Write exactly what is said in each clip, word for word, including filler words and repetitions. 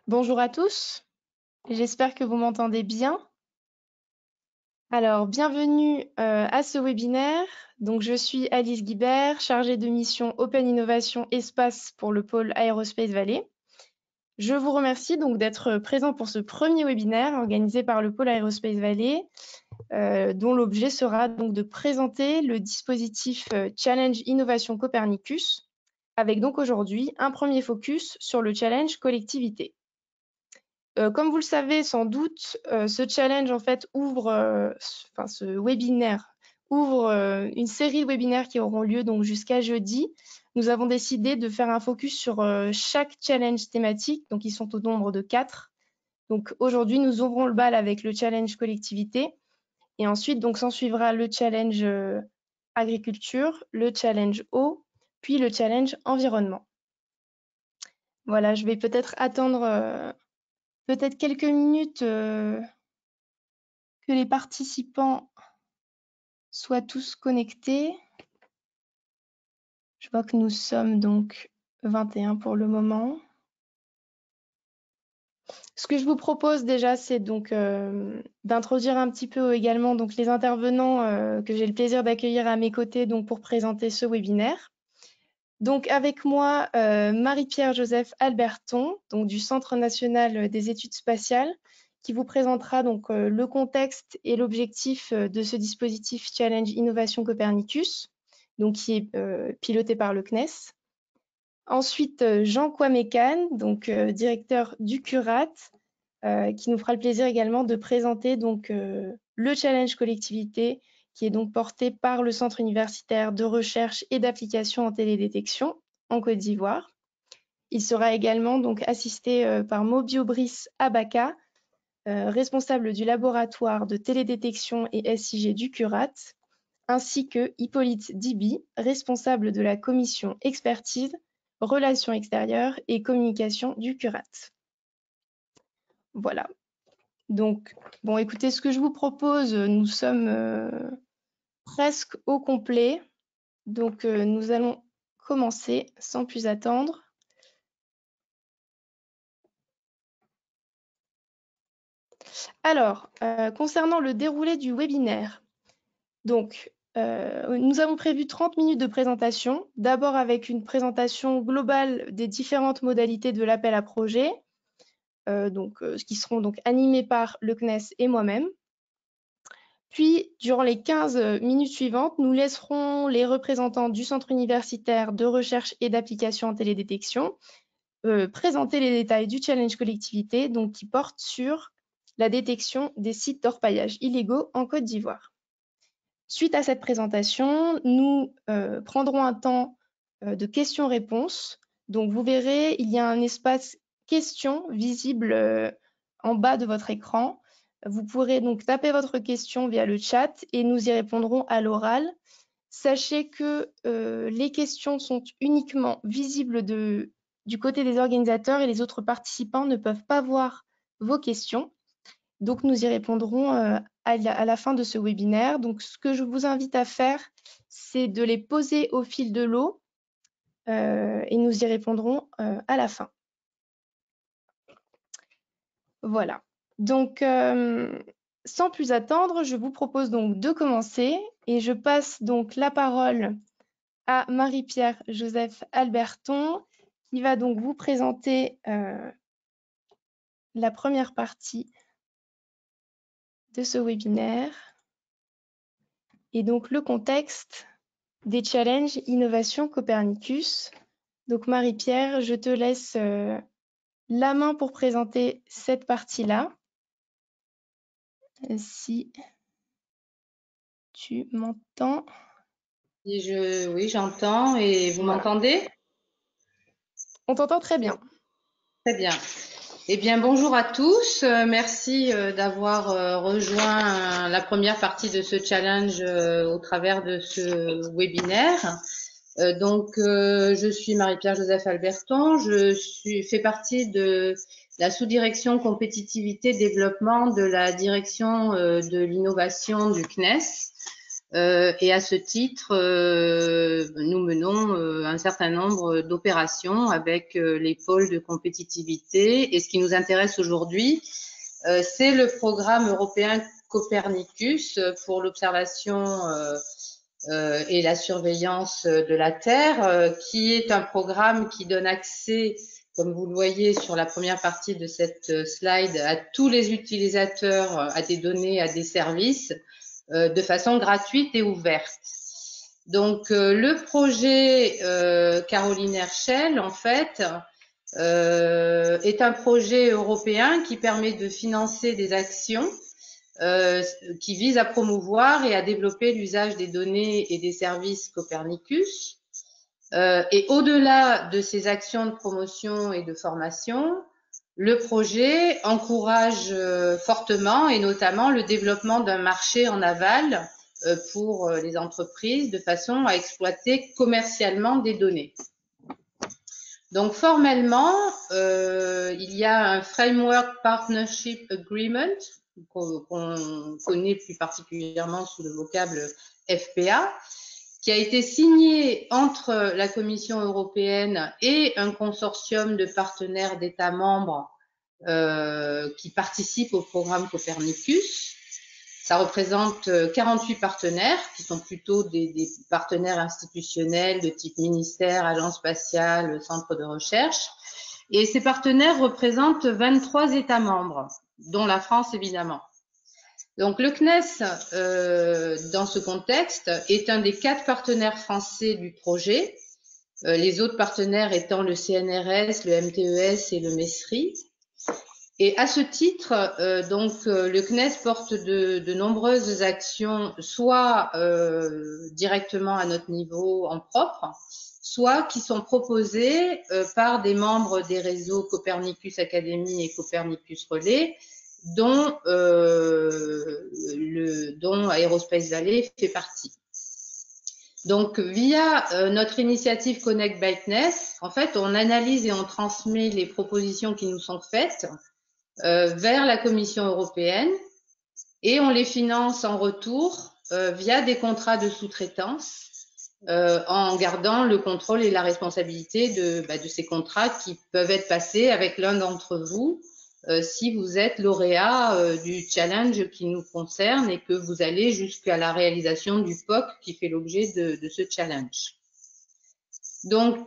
Bonjour à tous, j'espère que vous m'entendez bien. Alors, bienvenue euh, à ce webinaire. Donc, je suis Alice Guibert, chargée de mission Open Innovation Espace pour le pôle Aerospace Valley. Je vous remercie donc d'être présent pour ce premier webinaire organisé par le pôle Aerospace Valley, euh, dont l'objet sera donc de présenter le dispositif euh, Challenge Innovation Copernicus, avec donc aujourd'hui un premier focus sur le challenge collectivité. Euh, comme vous le savez sans doute, euh, ce challenge en fait ouvre, euh, enfin ce webinaire ouvre euh, une série de webinaires qui auront lieu donc jusqu'à jeudi. Nous avons décidé de faire un focus sur euh, chaque challenge thématique, donc ils sont au nombre de quatre. Donc aujourd'hui, nous ouvrons le bal avec le challenge collectivité et ensuite donc s'en suivra le challenge euh, agriculture, le challenge eau, puis le challenge environnement. Voilà, je vais peut-être attendre euh, peut-être quelques minutes euh, que les participants soient tous connectés. Je vois que nous sommes donc vingt et un pour le moment. Ce que je vous propose déjà, c'est donc euh, d'introduire un petit peu également donc les intervenants euh, que j'ai le plaisir d'accueillir à mes côtés donc pour présenter ce webinaire. Donc avec moi, euh, Marie-Pierre Joseph Alberton, donc du Centre national des études spatiales, qui vous présentera donc euh, le contexte et l'objectif de ce dispositif Challenge Innovation Copernicus, donc qui est euh, piloté par le C N E S. Ensuite, euh, Jean Kouamekan, donc euh, directeur du CURAT, euh, qui nous fera le plaisir également de présenter donc euh, le challenge collectivité, qui est donc porté par le Centre universitaire de recherche et d'application en télédétection en Côte d'Ivoire. Il sera également donc assisté euh, par Mobio Brice Abaka, euh, responsable du laboratoire de télédétection et S I G du CURAT, ainsi que Hippolyte Diby, responsable de la commission expertise, relations extérieures et communication du CURAT. Voilà. Donc, bon, écoutez, ce que je vous propose, nous sommes euh, presque au complet. Donc, euh, nous allons commencer sans plus attendre. Alors, euh, concernant le déroulé du webinaire, donc, euh, nous avons prévu trente minutes de présentation, d'abord avec une présentation globale des différentes modalités de l'appel à projet, euh, donc, euh, qui seront donc animées par le C N E S et moi-même. Puis, durant les quinze minutes suivantes, nous laisserons les représentants du Centre universitaire de recherche et d'application en télédétection euh, présenter les détails du challenge collectivité, donc qui porte sur la détection des sites d'orpaillage illégaux en Côte d'Ivoire. Suite à cette présentation, nous euh, prendrons un temps euh, de questions-réponses. Donc, vous verrez, il y a un espace questions visible euh, en bas de votre écran. Vous pourrez donc taper votre question via le chat et nous y répondrons à l'oral. Sachez que euh, les questions sont uniquement visibles de, du côté des organisateurs et les autres participants ne peuvent pas voir vos questions. Donc, nous y répondrons euh, à, la, à la fin de ce webinaire. Donc, ce que je vous invite à faire, c'est de les poser au fil de l'eau euh, et nous y répondrons euh, à la fin. Voilà. Donc, euh, sans plus attendre, je vous propose donc de commencer et je passe donc la parole à Marie-Pierre Joseph Alberton qui va donc vous présenter euh, la première partie de ce webinaire et donc le contexte des challenges Innovation Copernicus. Donc Marie-Pierre, je te laisse euh, la main pour présenter cette partie-là. Si tu m'entends. Et je, oui, j'entends. Et vous Voilà. m'entendez? On t'entend très bien. Très bien. Eh bien, bonjour à tous. Euh, merci euh, d'avoir euh, rejoint euh, la première partie de ce challenge euh, au travers de ce webinaire. Euh, donc, euh, je suis Marie-Pierre Joseph Alberton. Je suis, fais partie de la sous-direction compétitivité développement de la direction euh, de l'innovation du C N E S. Euh, et à ce titre, euh, nous menons euh, un certain nombre d'opérations avec euh, les pôles de compétitivité. Et ce qui nous intéresse aujourd'hui, euh, c'est le programme européen Copernicus pour l'observation euh, euh, et la surveillance de la Terre, euh, qui est un programme qui donne accès, comme vous le voyez sur la première partie de cette slide, à tous les utilisateurs, à des données, à des services, euh, de façon gratuite et ouverte. Donc, euh, le projet euh, Caroline Herschel, en fait, euh, est un projet européen qui permet de financer des actions euh, qui visent à promouvoir et à développer l'usage des données et des services Copernicus. Euh, et au-delà de ces actions de promotion et de formation, le projet encourage euh, fortement et notamment le développement d'un marché en aval euh, pour euh, les entreprises de façon à exploiter commercialement des données. Donc formellement, euh, il y a un Framework Partnership Agreement qu'on qu'on connaît plus particulièrement sous le vocable F P A, qui a été signé entre la Commission européenne et un consortium de partenaires d'États membres euh, qui participent au programme Copernicus. Ça représente quarante-huit partenaires qui sont plutôt des, des partenaires institutionnels de type ministère, agence spatiale, centre de recherche. Et ces partenaires représentent vingt-trois États membres, dont la France évidemment. Donc le C N E S, euh, dans ce contexte, est un des quatre partenaires français du projet, euh, les autres partenaires étant le C N R S, le M T E S et le MESRI. Et à ce titre, euh, donc euh, le C N E S porte de, de nombreuses actions, soit euh, directement à notre niveau en propre, soit qui sont proposées euh, par des membres des réseaux Copernicus Academy et Copernicus Relais, dont, euh, le, dont Aerospace Valley fait partie. Donc, via euh, notre initiative Connect by C N E S, en fait, on analyse et on transmet les propositions qui nous sont faites euh, vers la Commission européenne et on les finance en retour euh, via des contrats de sous-traitance euh, en gardant le contrôle et la responsabilité de, bah, de ces contrats qui peuvent être passés avec l'un d'entre vous euh, si vous êtes lauréat euh, du challenge qui nous concerne et que vous allez jusqu'à la réalisation du P O C qui fait l'objet de, de ce challenge. Donc,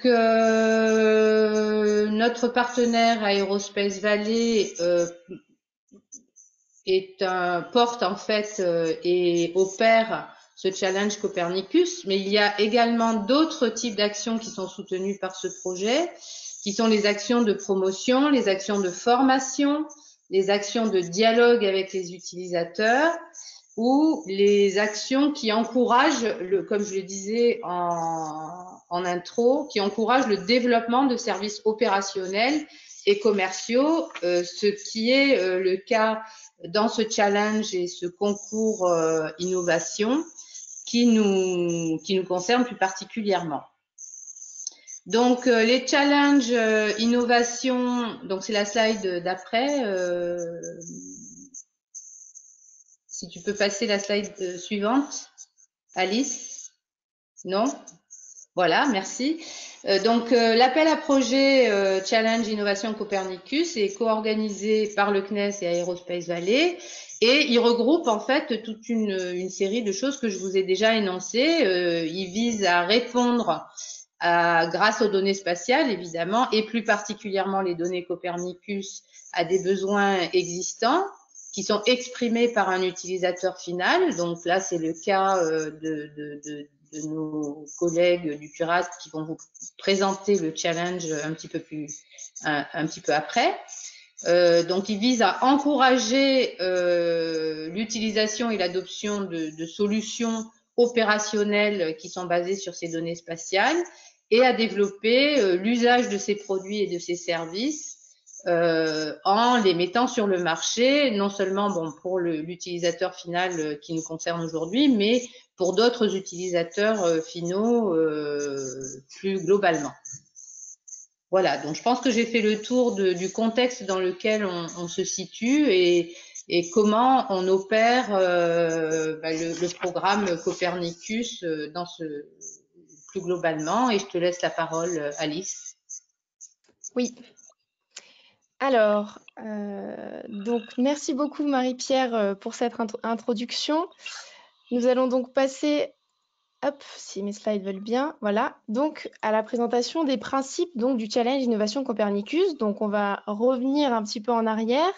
euh, notre partenaire Aerospace Valley euh, est un, porte en fait euh, et opère ce challenge Copernicus, mais il y a également d'autres types d'actions qui sont soutenues par ce projet, qui sont les actions de promotion, les actions de formation, les actions de dialogue avec les utilisateurs ou les actions qui encouragent, le, comme je le disais en, en intro, qui encouragent le développement de services opérationnels et commerciaux, euh, ce qui est euh, le cas dans ce challenge et ce concours euh, innovation qui nous, qui nous concerne plus particulièrement. Donc, euh, les challenges euh, innovation, donc c'est la slide d'après. Euh, si tu peux passer la slide euh, suivante, Alice. Non? Voilà, merci. Euh, donc, euh, l'appel à projet euh, Challenge Innovation Copernicus est co-organisé par le C N E S et Aerospace Valley et il regroupe en fait toute une, une série de choses que je vous ai déjà énoncées. Euh, il vise à répondre à, grâce aux données spatiales évidemment et plus particulièrement les données Copernicus à des besoins existants qui sont exprimés par un utilisateur final. Donc là, c'est le cas euh, de, de, de de nos collègues du CURASP qui vont vous présenter le challenge un petit peu plus, un, un petit peu après. Euh, donc, il vise à encourager euh, l'utilisation et l'adoption de, de solutions opérationnelles qui sont basées sur ces données spatiales et à développer euh, l'usage de ces produits et de ces services euh, en les mettant sur le marché, non seulement bon, pour l'utilisateur final euh, qui nous concerne aujourd'hui, mais pour d'autres utilisateurs euh, finaux euh, plus globalement. Voilà, donc je pense que j'ai fait le tour de, du contexte dans lequel on, on se situe et et comment on opère euh, bah, le, le programme Copernicus euh, dans ce plus globalement. Et je te laisse la parole, Alice. Oui. Alors, euh, donc merci beaucoup Marie-Pierre euh, pour cette intro- introduction. Nous allons donc passer, hop, si mes slides veulent bien, voilà, donc à la présentation des principes donc du challenge Innovation Copernicus. Donc on va revenir un petit peu en arrière.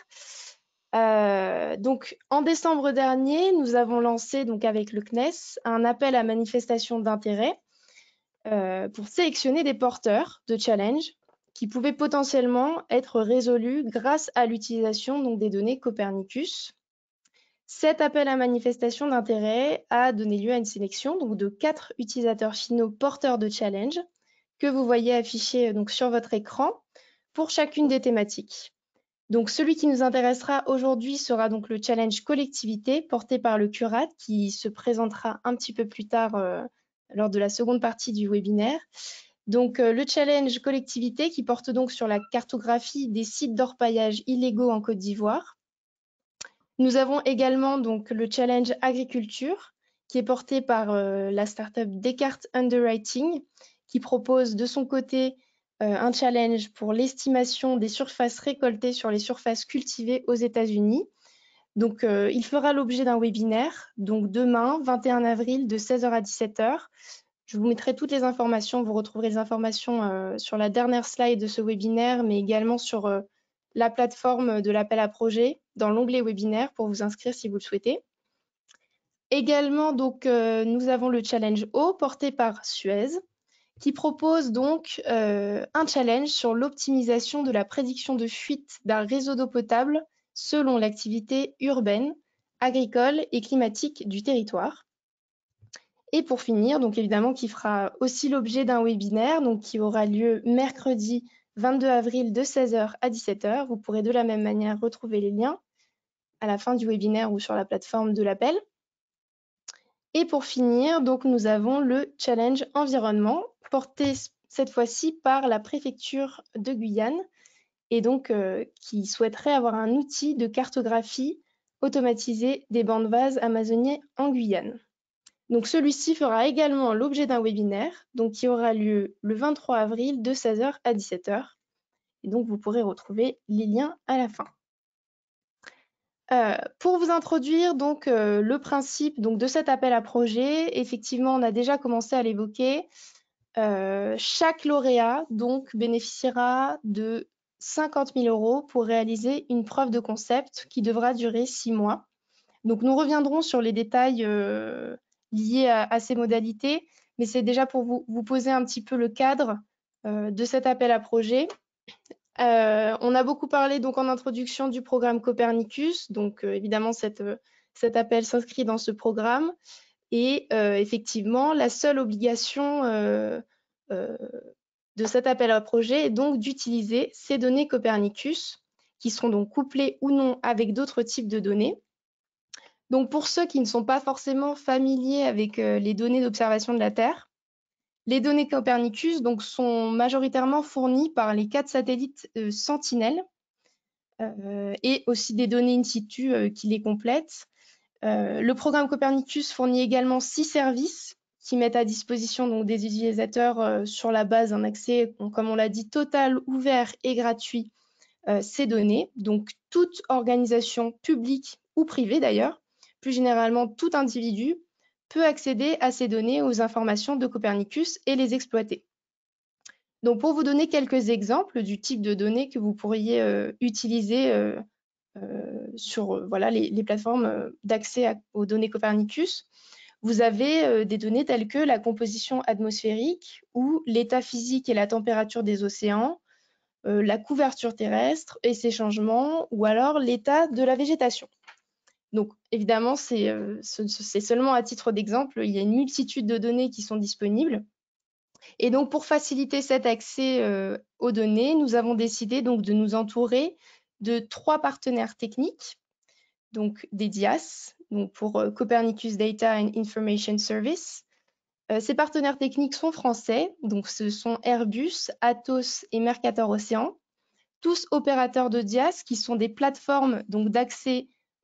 Euh, donc en décembre dernier, nous avons lancé donc avec le C N E S un appel à manifestation d'intérêt euh, pour sélectionner des porteurs de challenge qui pouvaient potentiellement être résolus grâce à l'utilisation donc des données Copernicus. Cet appel à manifestation d'intérêt a donné lieu à une sélection donc, de quatre utilisateurs finaux porteurs de challenge que vous voyez affichés donc, sur votre écran pour chacune des thématiques. Donc, celui qui nous intéressera aujourd'hui sera donc le challenge collectivité porté par le Curat qui se présentera un petit peu plus tard euh, lors de la seconde partie du webinaire. Donc, euh, le challenge collectivité qui porte donc sur la cartographie des sites d'orpaillage illégaux en Côte d'Ivoire. Nous avons également donc le challenge agriculture qui est porté par euh, la startup Descartes Underwriting qui propose de son côté euh, un challenge pour l'estimation des surfaces récoltées sur les surfaces cultivées aux États-Unis. Donc, euh, il fera l'objet d'un webinaire, donc demain, vingt et un avril, de seize heures à dix-sept heures. Je vous mettrai toutes les informations, vous retrouverez les informations euh, sur la dernière slide de ce webinaire, mais également sur euh, la plateforme de l'appel à projet dans l'onglet webinaire pour vous inscrire si vous le souhaitez. Également, donc, euh, nous avons le challenge eau porté par Suez qui propose donc euh, un challenge sur l'optimisation de la prédiction de fuite d'un réseau d'eau potable selon l'activité urbaine, agricole et climatique du territoire. Et pour finir, donc évidemment, qui fera aussi l'objet d'un webinaire, donc qui aura lieu mercredi vingt-deux avril de seize heures à dix-sept heures. Vous pourrez de la même manière retrouver les liens à la fin du webinaire ou sur la plateforme de l'appel. Et pour finir, donc nous avons le challenge environnement, porté cette fois-ci par la préfecture de Guyane, et donc euh, qui souhaiterait avoir un outil de cartographie automatisé des bancs de vase amazoniens en Guyane. Donc celui-ci fera également l'objet d'un webinaire, donc qui aura lieu le vingt-trois avril de seize heures à dix-sept heures. Et donc vous pourrez retrouver les liens à la fin. Euh, pour vous introduire donc euh, le principe donc, de cet appel à projet, effectivement, on a déjà commencé à l'évoquer. Euh, chaque lauréat donc bénéficiera de cinquante mille euros pour réaliser une preuve de concept qui devra durer six mois. Donc nous reviendrons sur les détails euh, liés à, à ces modalités, mais c'est déjà pour vous, vous poser un petit peu le cadre euh, de cet appel à projet. Euh, on a beaucoup parlé donc en introduction du programme Copernicus, donc euh, évidemment cette, euh, cet appel s'inscrit dans ce programme et euh, effectivement la seule obligation euh, euh, de cet appel à projet est donc d'utiliser ces données Copernicus qui seront donc couplées ou non avec d'autres types de données. Donc pour ceux qui ne sont pas forcément familiers avec euh, les données d'observation de la Terre, les données Copernicus donc, sont majoritairement fournies par les quatre satellites euh, Sentinelle euh, et aussi des données in situ euh, qui les complètent. Euh, le programme Copernicus fournit également six services qui mettent à disposition donc, des utilisateurs euh, sur la base d'un accès, comme on l'a dit, total, ouvert et gratuit euh, ces données. Donc toute organisation publique ou privée d'ailleurs, plus généralement tout individu, peut accéder à ces données, aux informations de Copernicus et les exploiter. Donc pour vous donner quelques exemples du type de données que vous pourriez euh, utiliser euh, euh, sur euh, voilà, les, les plateformes d'accès aux données Copernicus, vous avez euh, des données telles que la composition atmosphérique ou l'état physique et la température des océans, euh, la couverture terrestre et ses changements, ou alors l'état de la végétation. Donc évidemment, c'est euh, seulement à titre d'exemple, il y a une multitude de données qui sont disponibles. Et donc pour faciliter cet accès euh, aux données, nous avons décidé donc de nous entourer de trois partenaires techniques, donc des D I A S, donc pour euh, Copernicus Data and Information Service. Euh, ces partenaires techniques sont français, donc ce sont Airbus, Atos et Mercator Océan, tous opérateurs de D I A S qui sont des plateformes donc d'accès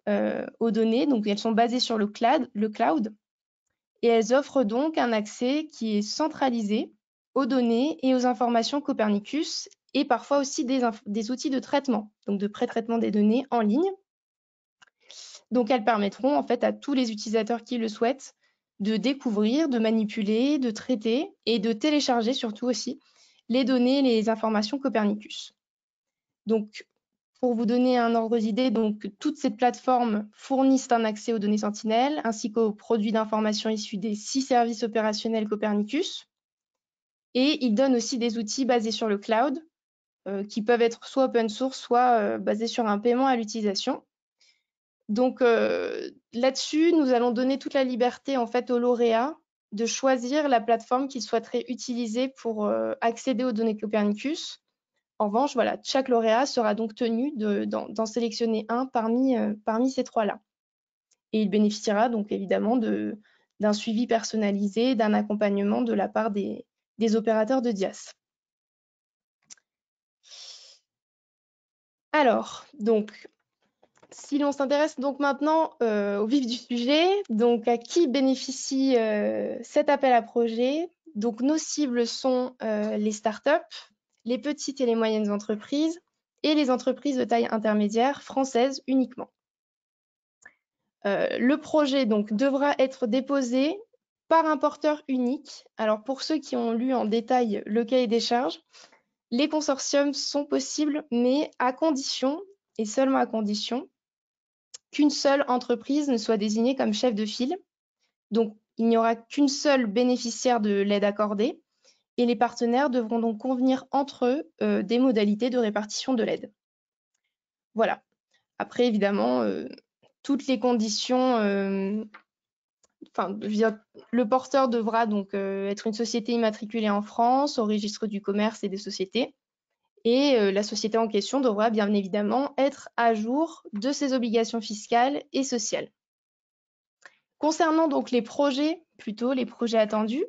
euh, aux données. Donc, elles sont basées sur le cloud, le cloud et elles offrent donc un accès qui est centralisé aux données et aux informations Copernicus et parfois aussi des, des outils de traitement, donc de pré-traitement des données en ligne. Donc, elles permettront en fait à tous les utilisateurs qui le souhaitent de découvrir, de manipuler, de traiter et de télécharger surtout aussi les données, les informations Copernicus. Donc, pour vous donner un ordre d'idée, donc toutes ces plateformes fournissent un accès aux données Sentinel ainsi qu'aux produits d'information issus des six services opérationnels Copernicus. Et ils donnent aussi des outils basés sur le cloud euh, qui peuvent être soit open source, soit euh, basés sur un paiement à l'utilisation. Donc euh, là-dessus, nous allons donner toute la liberté en fait aux lauréats de choisir la plateforme qu'ils souhaiteraient utiliser pour euh, accéder aux données Copernicus. En revanche, voilà, chaque lauréat sera donc tenu d'en sélectionner un parmi, euh, parmi ces trois-là. Et il bénéficiera donc évidemment d'un suivi personnalisé, d'un accompagnement de la part des, des opérateurs de D I A S. Alors, donc, si l'on s'intéresse donc maintenant euh, au vif du sujet, donc à qui bénéficie euh, cet appel à projet? Donc, nos cibles sont euh, les startups, les petites et les moyennes entreprises et les entreprises de taille intermédiaire françaises uniquement. Euh, le projet donc devra être déposé par un porteur unique. Alors pour ceux qui ont lu en détail le cahier des charges, les consortiums sont possibles, mais à condition, et seulement à condition, qu'une seule entreprise ne soit désignée comme chef de file. Donc il n'y aura qu'une seule bénéficiaire de l'aide accordée, et les partenaires devront donc convenir entre eux euh, des modalités de répartition de l'aide. Voilà. Après, évidemment, euh, toutes les conditions, euh, enfin, je veux dire, le porteur devra donc euh, être une société immatriculée en France, au registre du commerce et des sociétés, et euh, la société en question devra bien évidemment être à jour de ses obligations fiscales et sociales. Concernant donc les projets, plutôt les projets attendus,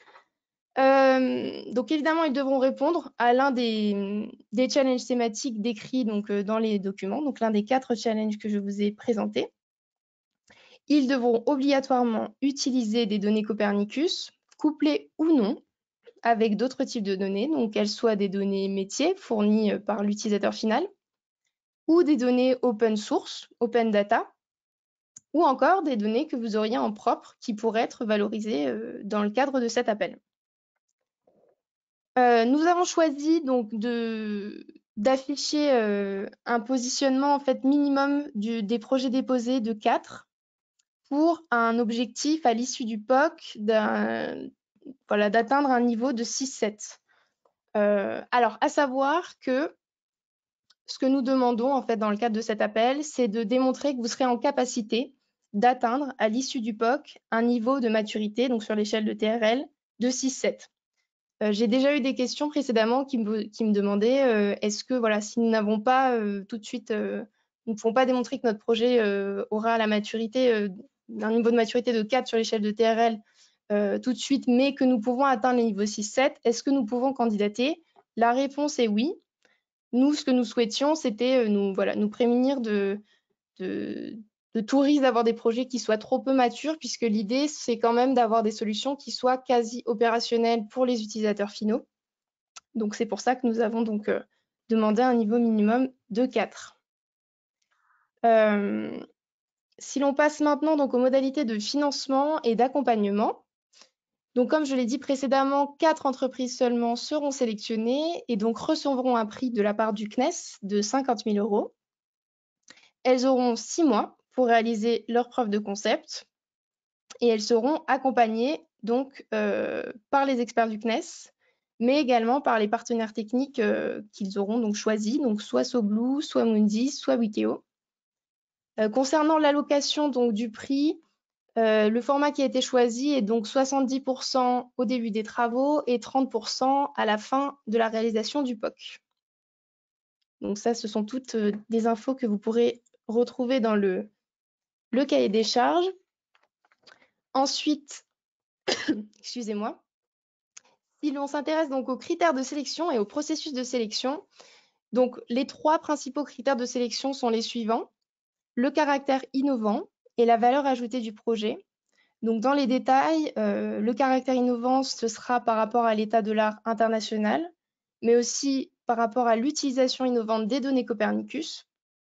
Euh, donc évidemment, ils devront répondre à l'un des, des challenges thématiques décrits donc, euh, dans les documents, donc l'un des quatre challenges que je vous ai présentés. Ils devront obligatoirement utiliser des données Copernicus, couplées ou non avec d'autres types de données, donc qu'elles soient des données métiers fournies par l'utilisateur final, ou des données open source, open data, ou encore des données que vous auriez en propre qui pourraient être valorisées euh, dans le cadre de cet appel. Euh, nous avons choisi donc de d'afficher euh, un positionnement en fait minimum du, des projets déposés de quatre pour un objectif à l'issue du P O C d'un, voilà, d'atteindre un niveau de six sept. Euh, alors, à savoir que ce que nous demandons en fait dans le cadre de cet appel, c'est de démontrer que vous serez en capacité d'atteindre à l'issue du P O C un niveau de maturité, donc sur l'échelle de T R L, de six sept. Euh, j'ai déjà eu des questions précédemment qui me, qui me demandaient euh, est-ce que voilà, si nous n'avons pas euh, tout de suite, euh, nous ne pouvons pas démontrer que notre projet euh, aura la maturité, euh, un niveau de maturité de quatre sur l'échelle de T R L euh, tout de suite, mais que nous pouvons atteindre les niveaux six sept, est-ce que nous pouvons candidater? La réponse est oui. Nous, ce que nous souhaitions, c'était euh, nous, voilà, nous prémunir de, de, de tout risque d'avoir des projets qui soient trop peu matures, puisque l'idée, c'est quand même d'avoir des solutions qui soient quasi opérationnelles pour les utilisateurs finaux. Donc, c'est pour ça que nous avons donc euh, demandé un niveau minimum de quatre. Euh, si l'on passe maintenant donc aux modalités de financement et d'accompagnement, donc comme je l'ai dit précédemment, quatre entreprises seulement seront sélectionnées et donc recevront un prix de la part du C N E S de cinquante mille euros. Elles auront six mois pour réaliser leur preuve de concept et elles seront accompagnées donc euh, par les experts du C N E S, mais également par les partenaires techniques euh, qu'ils auront donc choisis, donc soit Soblou, soit Mundi, soit Wikeo. Euh, concernant l'allocation donc du prix, euh, le format qui a été choisi est donc soixante-dix pour cent au début des travaux et trente pour cent à la fin de la réalisation du P O C. Donc ça, ce sont toutes euh, des infos que vous pourrez retrouver dans le, le cahier des charges. Ensuite, excusez-moi, si l'on s'intéresse donc aux critères de sélection et au processus de sélection, donc les trois principaux critères de sélection sont les suivants. le caractère innovant et la valeur ajoutée du projet. Donc, dans les détails, euh, le caractère innovant, ce sera par rapport à l'état de l'art international, mais aussi par rapport à l'utilisation innovante des données Copernicus.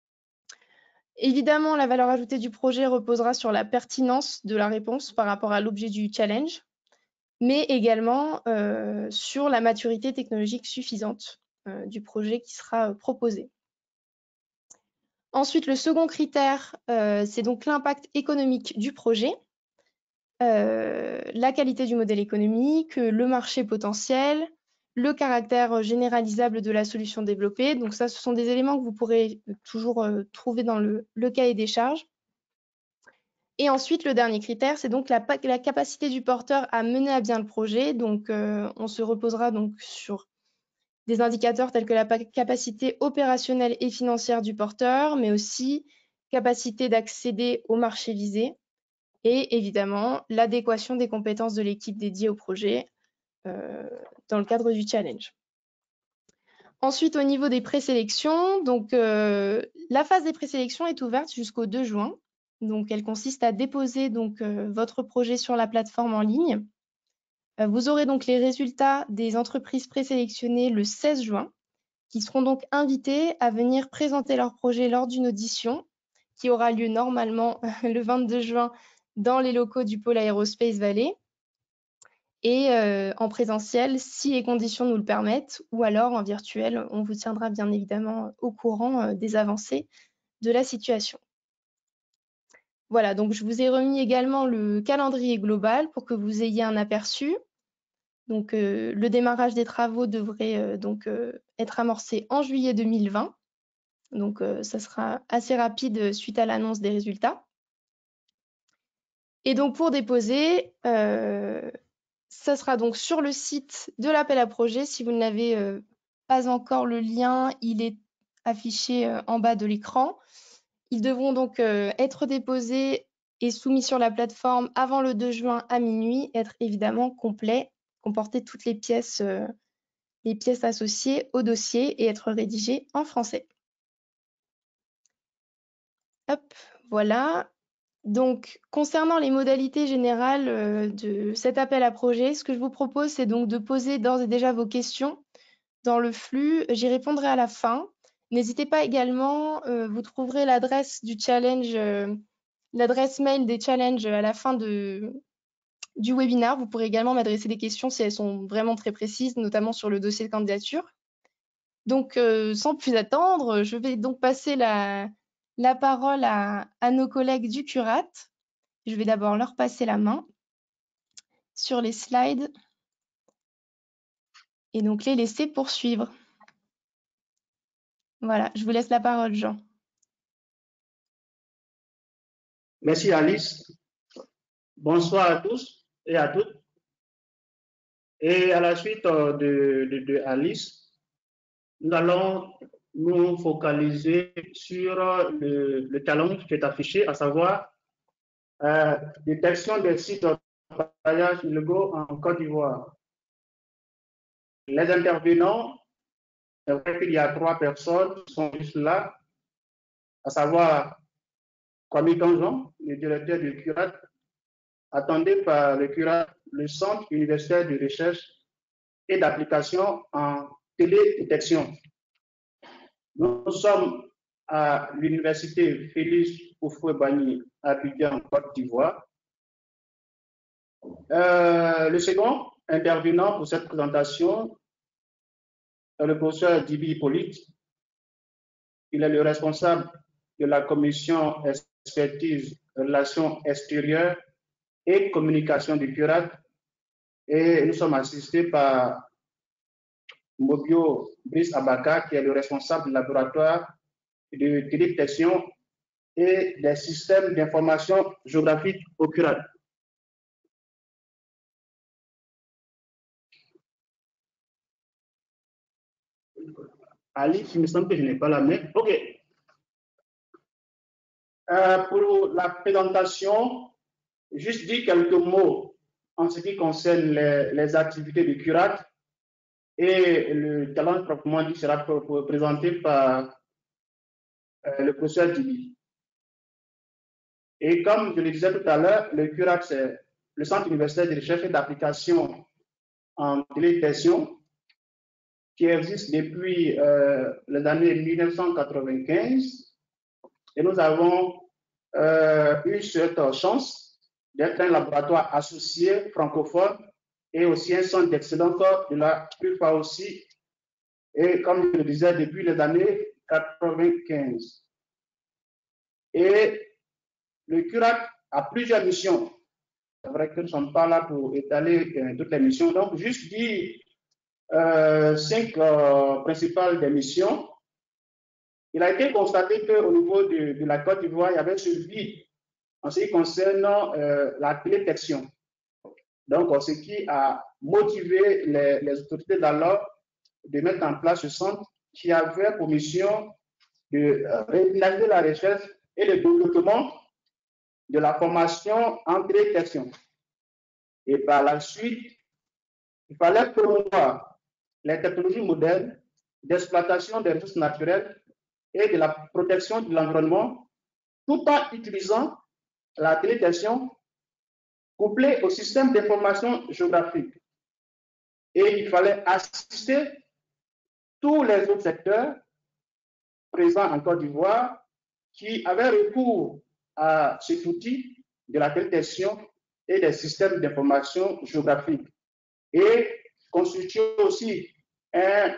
Évidemment, la valeur ajoutée du projet reposera sur la pertinence de la réponse par rapport à l'objet du challenge, mais également euh, sur la maturité technologique suffisante euh, du projet qui sera proposé. Ensuite, le second critère, euh, c'est donc l'impact économique du projet. Euh, la qualité du modèle économique, le marché potentiel, le caractère généralisable de la solution développée. Donc ça, ce sont des éléments que vous pourrez toujours euh, trouver dans le, le cahier des charges. Et ensuite, le dernier critère, c'est donc la, la capacité du porteur à mener à bien le projet. Donc, euh, on se reposera donc sur des indicateurs tels que la capacité opérationnelle et financière du porteur, mais aussi capacité d'accéder au marché visé, et évidemment l'adéquation des compétences de l'équipe dédiée au projet euh, dans le cadre du challenge. Ensuite, au niveau des présélections, donc euh, la phase des présélections est ouverte jusqu'au deux juin. Donc, elle consiste à déposer donc euh, votre projet sur la plateforme en ligne. Euh, vous aurez donc les résultats des entreprises présélectionnées le seize juin, qui seront donc invités à venir présenter leur projet lors d'une audition qui aura lieu normalement le vingt-deux juin dans les locaux du pôle Aerospace Valley et euh, en présentiel si les conditions nous le permettent, ou alors en virtuel. On vous tiendra bien évidemment au courant euh, des avancées de la situation. Voilà, donc je vous ai remis également le calendrier global pour que vous ayez un aperçu. Donc, euh, le démarrage des travaux devrait euh, donc euh, être amorcé en juillet deux mille vingt. Donc, euh, ça sera assez rapide suite à l'annonce des résultats. Et donc, pour déposer, euh, ça sera donc sur le site de l'appel à projet. Si vous n'avez euh, pas encore le lien, il est affiché euh, en bas de l'écran. Ils devront donc euh, être déposés et soumis sur la plateforme avant le deux juin à minuit, être évidemment complets, comporter toutes les pièces, euh, les pièces associées au dossier et être rédigés en français. Hop, voilà. Donc, concernant les modalités générales euh, de cet appel à projet, ce que je vous propose, c'est donc de poser d'ores et déjà vos questions dans le flux. J'y répondrai à la fin. N'hésitez pas également, euh, vous trouverez l'adresse du challenge, euh, l'adresse mail des challenges à la fin de, du webinaire. Vous pourrez également m'adresser des questions si elles sont vraiment très précises, notamment sur le dossier de candidature. Donc, euh, sans plus attendre, je vais donc passer la, la parole à, à nos collègues du CURAT. Je vais d'abord leur passer la main sur les slides et donc les laisser poursuivre. Voilà, je vous laisse la parole, Jean. Merci Alice. Bonsoir à tous et à toutes. Et à la suite de, de, de Alice, nous allons nous focaliser sur le, le challenge qui est affiché, à savoir euh, détection des sites de travaillage illégaux en Côte d'Ivoire. Les intervenants, c'est vrai qu'il y a trois personnes qui sont juste là, à savoir Kwame Tonjon, le directeur du CURAT, attendé par le CURAT, le Centre universitaire de recherche et d'application en télédétection. Nous sommes à l'université Félix Houphouët-Boigny à Abidjan, en Côte d'Ivoire. Euh, le second intervenant pour cette présentation est le professeur Dibi Hippolyte. Il est le responsable de la commission expertise, relations extérieures et communication du CURAT. Et nous sommes assistés par Mobio Brice Abaka, qui est le responsable du laboratoire de télédétection et des systèmes d'information géographique au CURAT. Ali, il me semble que je n'ai pas la main. OK. Euh, pour la présentation, juste dire quelques mots en ce qui concerne les, les activités du CURAT. Et le talent proprement dit sera présenté par euh, le professeur Dibi. Et comme je le disais tout à l'heure, le CURAC, c'est le Centre universitaire de recherche et d'application en télédétection, qui existe depuis euh, les années mille neuf cent quatre-vingt-quinze. Et nous avons euh, eu cette chance d'être un laboratoire associé francophone et aussi un centre d'excellence de la U F A aussi. Et comme je le disais, depuis les années quatre-vingt-quinze. Et le CURAC a plusieurs missions. C'est vrai que nous ne sommes pas là pour étaler euh, toutes les missions. Donc, juste dire euh, cinq euh, principales des missions. Il a été constaté qu'au niveau de, de la Côte d'Ivoire, il y avait ce vide en ce qui concerne euh, la télédétection. Donc, ce qui a motivé les, les autorités d'alors de mettre en place ce centre qui avait pour mission de réaliser la recherche et le développement de la formation en télédétection. Et par la suite, il fallait promouvoir les technologies modernes d'exploitation des ressources naturelles et de la protection de l'environnement, tout en utilisant la télédétection couplée au système d'information géographique. Et il fallait assister tous les autres secteurs présents en Côte d'Ivoire qui avaient recours à cet outil de la télédétection et des systèmes d'information géographique. Et constituer aussi un,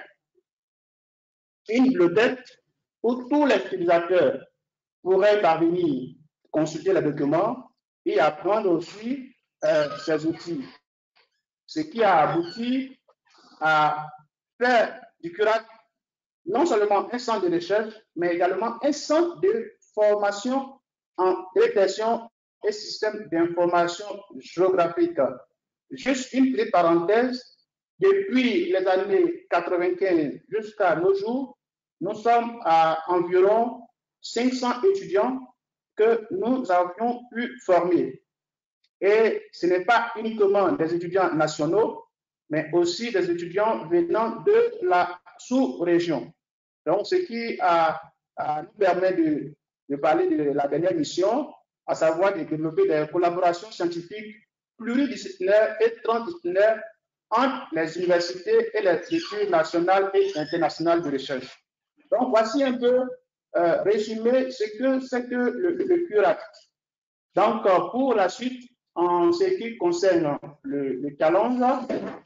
une bibliothèque où tous les utilisateurs pourraient parvenir consulter les documents et apprendre aussi euh, ces outils. Ce qui a abouti à faire du CURAC non seulement un centre de recherche, mais également un centre de formation en télédétection et système d'information géographique. Juste une petite parenthèse, depuis les années quatre-vingt-quinze jusqu'à nos jours, nous sommes à environ cinq cents étudiants que nous avions pu former. Et ce n'est pas uniquement des étudiants nationaux, mais aussi des étudiants venant de la sous-région. Donc, ce qui a, a nous permet de, de parler de la dernière mission, à savoir de développer des collaborations scientifiques pluridisciplinaires et transdisciplinaires entre les universités et les structures nationales et internationales de recherche. Donc, voici un peu euh, résumé ce que c'est que le, le CURAC. Donc, euh, pour la suite, en ce qui concerne le, le challenge,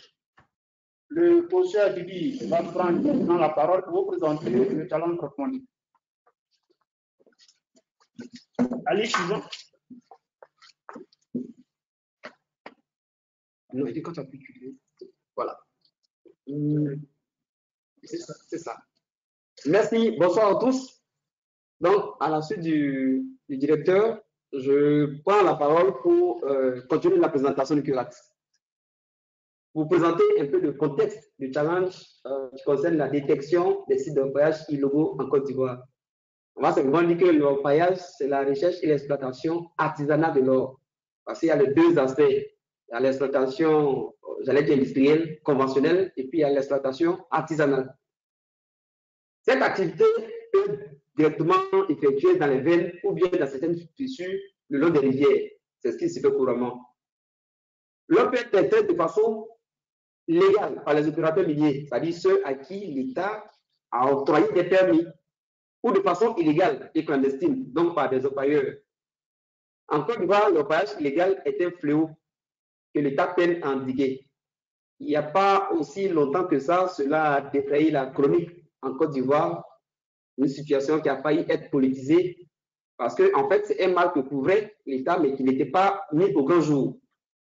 le professeur Didi va prendre la parole pour vous présenter le challenge approfondi. Allez, suivant. Non, il dit quand tu as pu utiliser. Voilà. Hum, c'est ça, c'est ça. Merci, bonsoir à tous. Donc, à la suite du, du directeur, je prends la parole pour euh, continuer la présentation du CURAC. Vous présenter un peu le contexte du challenge euh, qui concerne la détection des sites d'orpaillage illégaux en Côte d'Ivoire. On va simplement dire que l'orpaillage, c'est la recherche et l'exploitation artisanale de l'or. Parce qu'il y a les deux aspects. Il y a l'exploitation, j'allais dire industrielle, conventionnelle, et puis il y a l'exploitation artisanale. Cette activité peut directement effectuée dans les veines ou bien dans certaines tissus le long des rivières. C'est ce qui se fait couramment. L'or peut être traité de façon légale par les opérateurs miniers, c'est-à-dire ceux à qui l'État a octroyé des permis, ou de façon illégale et clandestine, donc par des orpailleurs. En Côte d'Ivoire, l'orpaillage illégal est un fléau que l'État peine à endiguer. Il n'y a pas aussi longtemps que ça, cela a défrayé la chronique en Côte d'Ivoire, une situation qui a failli être politisée, parce que en fait, c'est un mal que couvrait l'État, mais qui n'était pas mis au grand jour.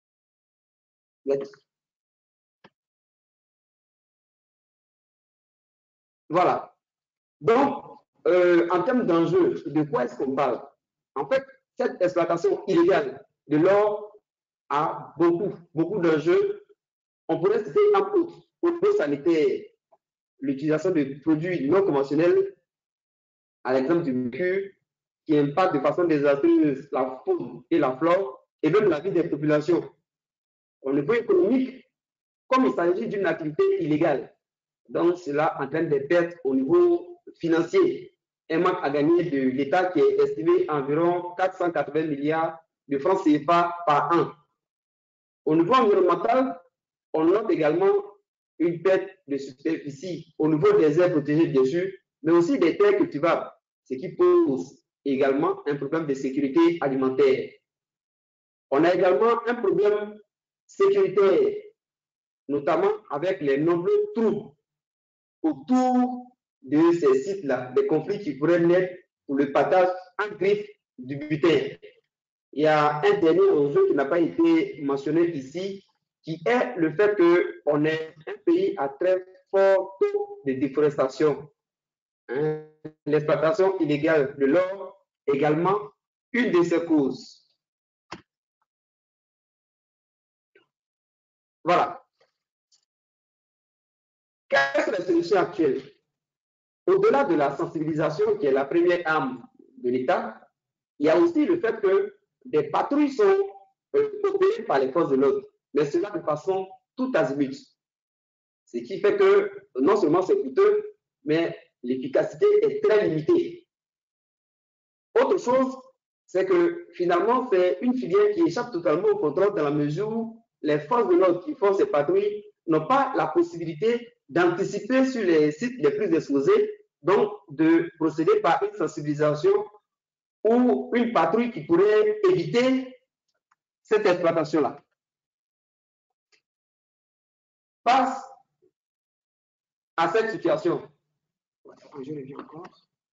Voilà. Donc, euh, en termes d'enjeux, de quoi est-ce qu'on parle? En fait, cette exploitation illégale de l'or a beaucoup, beaucoup d'enjeux. On pourrait citer un peu au niveau sanitaire, l'utilisation de produits non conventionnels, à l'exemple du mercure, qui impacte de façon désastreuse la faune et la flore, et même la vie des populations. Au niveau économique, comme il s'agit d'une activité illégale, donc cela entraîne des pertes au niveau financier, un manque à gagner de l'État qui est estimé à environ quatre cent quatre-vingts milliards de francs C F A par an. Au niveau environnemental, on note également une perte de superficie au niveau des aires protégées, bien sûr, mais aussi des terres cultivables, ce qui pose également un problème de sécurité alimentaire. On a également un problème sécuritaire, notamment avec les nombreux troubles autour de ces sites-là, des conflits qui pourraient naître pour le partage en griffe du butin. Il y a un dernier enjeu qui n'a pas été mentionné ici, qui est le fait qu'on est un pays à très fort taux de déforestation. Hein? L'exploitation illégale de l'or également une de ces causes. Voilà. Quelles sont les solutions actuelles? Au-delà de la sensibilisation, qui est la première arme de l'État, il y a aussi le fait que des patrouilles sont opérées par les forces de l'ordre, mais cela de façon tout azimut. Ce qui fait que non seulement c'est coûteux, mais l'efficacité est très limitée. Autre chose, c'est que finalement, c'est une filière qui échappe totalement au contrôle dans la mesure où les forces de l'ordre qui font ces patrouilles n'ont pas la possibilité d'anticiper sur les sites les plus exposés, donc de procéder par une sensibilisation ou une patrouille qui pourrait éviter cette exploitation-là. Face à cette situation, je reviens encore.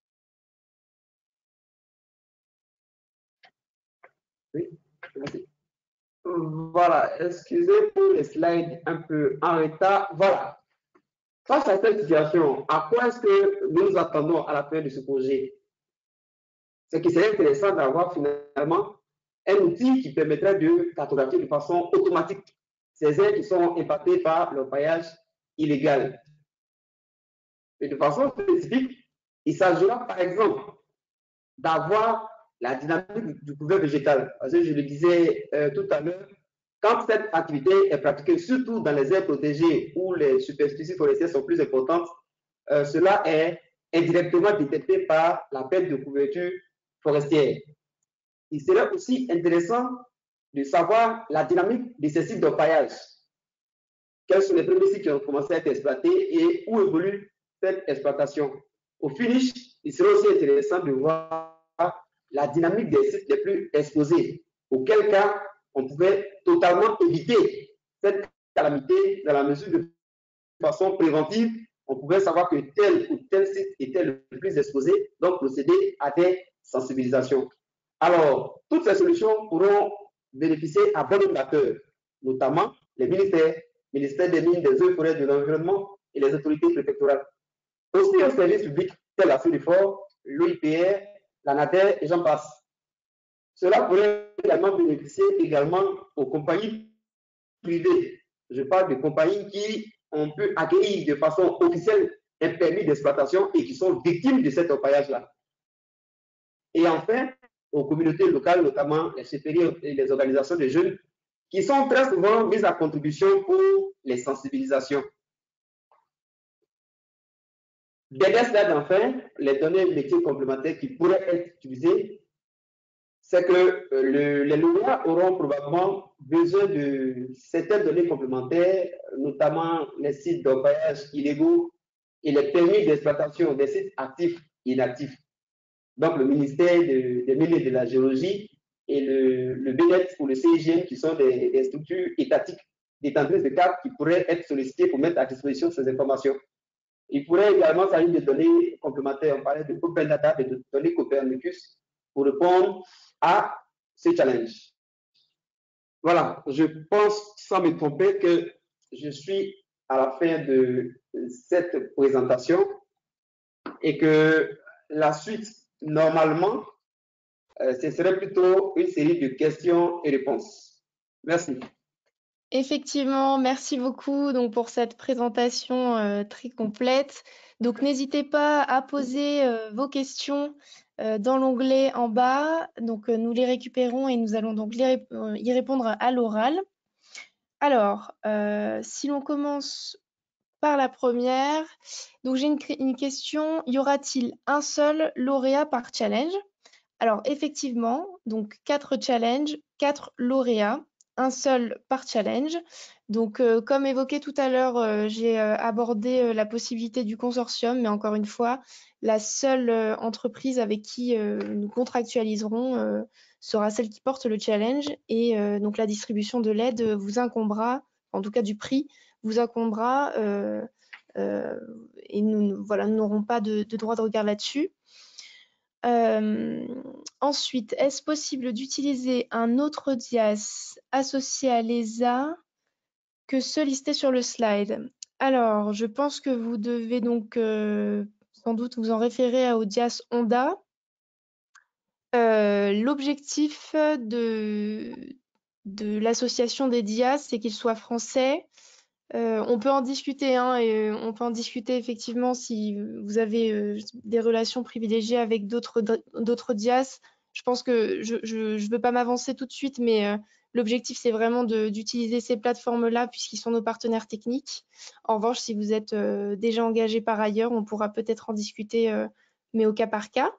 Oui, merci. Voilà, excusez pour les slides un peu en retard. Voilà. Face à cette situation, à quoi est-ce que nous nous attendons à la fin de ce projet? C'est qu'il serait intéressant d'avoir finalement un outil qui permettrait de cartographier de façon automatique ces aires qui sont impactées par le paillage illégal. Et de façon spécifique, il s'agira par exemple d'avoir la dynamique du couvert végétal. Parce que je le disais euh, tout à l'heure, quand cette activité est pratiquée, surtout dans les aires protégées où les superficies forestières sont plus importantes, euh, cela est indirectement détecté par la perte de couverture forestière. Il serait aussi intéressant de savoir la dynamique de ces sites de paillage. Quels sont les premiers sites qui ont commencé à être exploités et où évolue cette exploitation. Au finish, il serait aussi intéressant de voir la dynamique des sites les plus exposés, auquel cas on pouvait totalement éviter cette calamité dans la mesure de façon préventive. On pouvait savoir que tel ou tel site était le plus exposé, donc procéder à des sensibilisations. Alors, toutes ces solutions pourront bénéficier à bon nombre d'acteurs, notamment les ministères, ministère des Mines, des Eaux et Forêts, de l'Environnement et les autorités préfectorales. Aussi un service public tel la Sodifort, l'O I P R, la NADER et j'en passe. Cela pourrait également bénéficier également aux compagnies privées. Je parle de compagnies qui ont pu acquérir de façon officielle un permis d'exploitation et qui sont victimes de cet orpaillage-là. Et enfin, aux communautés locales, notamment les C P R I et les organisations de jeunes, qui sont très souvent mises à contribution pour les sensibilisations. Dernière slide, enfin, les données métiers complémentaires qui pourraient être utilisées, c'est que le, les lauréats auront probablement besoin de certaines données complémentaires, notamment les sites d'orpaillage illégaux et les permis d'exploitation des sites actifs et inactifs. Donc, le ministère de, des Mines et de la Géologie et le, le B N E T ou le C I G M, qui sont des, des structures étatiques détentrices de cartes qui pourraient être sollicitées pour mettre à disposition ces informations. Il pourrait également s'agir de données complémentaires. On parlait de Open Data et de données Copernicus pour répondre à ce challenge. Voilà, je pense, sans me tromper, que je suis à la fin de cette présentation et que la suite, normalement, euh, ce serait plutôt une série de questions et réponses. Merci. Effectivement, merci beaucoup donc, pour cette présentation euh, très complète. Donc, n'hésitez pas à poser euh, vos questions euh, dans l'onglet en bas. Donc, euh, nous les récupérons et nous allons donc les rép euh, y répondre à l'oral. Alors, euh, si l'on commence par la première. Donc j'ai une, une question, y aura-t-il un seul lauréat par challenge? Alors effectivement, donc quatre challenges, quatre lauréats, un seul par challenge. Donc euh, comme évoqué tout à l'heure, euh, j'ai euh, abordé euh, la possibilité du consortium, mais encore une fois, la seule euh, entreprise avec qui euh, nous contractualiserons euh, sera celle qui porte le challenge, et euh, donc la distribution de l'aide vous incombera, en tout cas du prix, vous incombera, euh, euh, et nous, voilà, nous n'aurons pas de, de droit de regard là-dessus. Euh, ensuite, est-ce possible d'utiliser un autre D I A S associé à l'E S A que ceux listés sur le slide? Alors, je pense que vous devez donc euh, sans doute vous en référer au D I A S Honda. Euh, L'objectif de, de l'association des D I A S, c'est qu'ils soient français. Euh, on peut en discuter, hein, et on peut en discuter effectivement si vous avez euh, des relations privilégiées avec d'autres d'autres D I A S. Je pense que je ne veux pas m'avancer tout de suite, mais euh, l'objectif, c'est vraiment d'utiliser ces plateformes-là puisqu'ils sont nos partenaires techniques. En revanche, si vous êtes euh, déjà engagé par ailleurs, on pourra peut-être en discuter, euh, mais au cas par cas.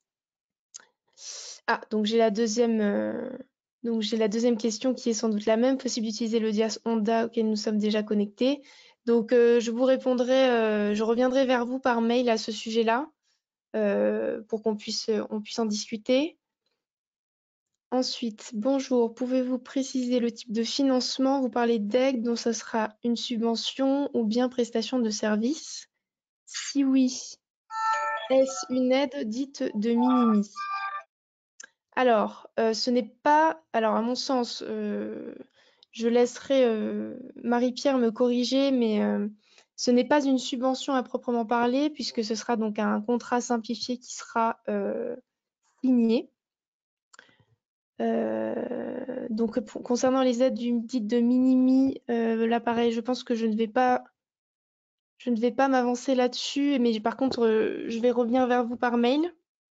Ah, donc j'ai la deuxième... euh, Donc j'ai la deuxième question qui est sans doute la même. Possible d'utiliser le D I A S Honda auquel nous sommes déjà connectés. Donc euh, je vous répondrai, euh, je reviendrai vers vous par mail à ce sujet-là euh, pour qu'on puisse, on puisse en discuter. Ensuite, bonjour, pouvez-vous préciser le type de financement? Vous parlez d'aide, donc ce sera une subvention ou bien prestation de service? Si oui, est-ce une aide dite de minimis? Alors, euh, ce n'est pas, alors à mon sens, euh, je laisserai euh, Marie-Pierre me corriger, mais euh, ce n'est pas une subvention à proprement parler, puisque ce sera donc un contrat simplifié qui sera euh, signé. Euh, donc, pour- concernant les aides du dites de minimi, euh, là pareil, je pense que je ne vais pas, je ne vais pas m'avancer là-dessus, mais par contre, euh, je vais revenir vers vous par mail.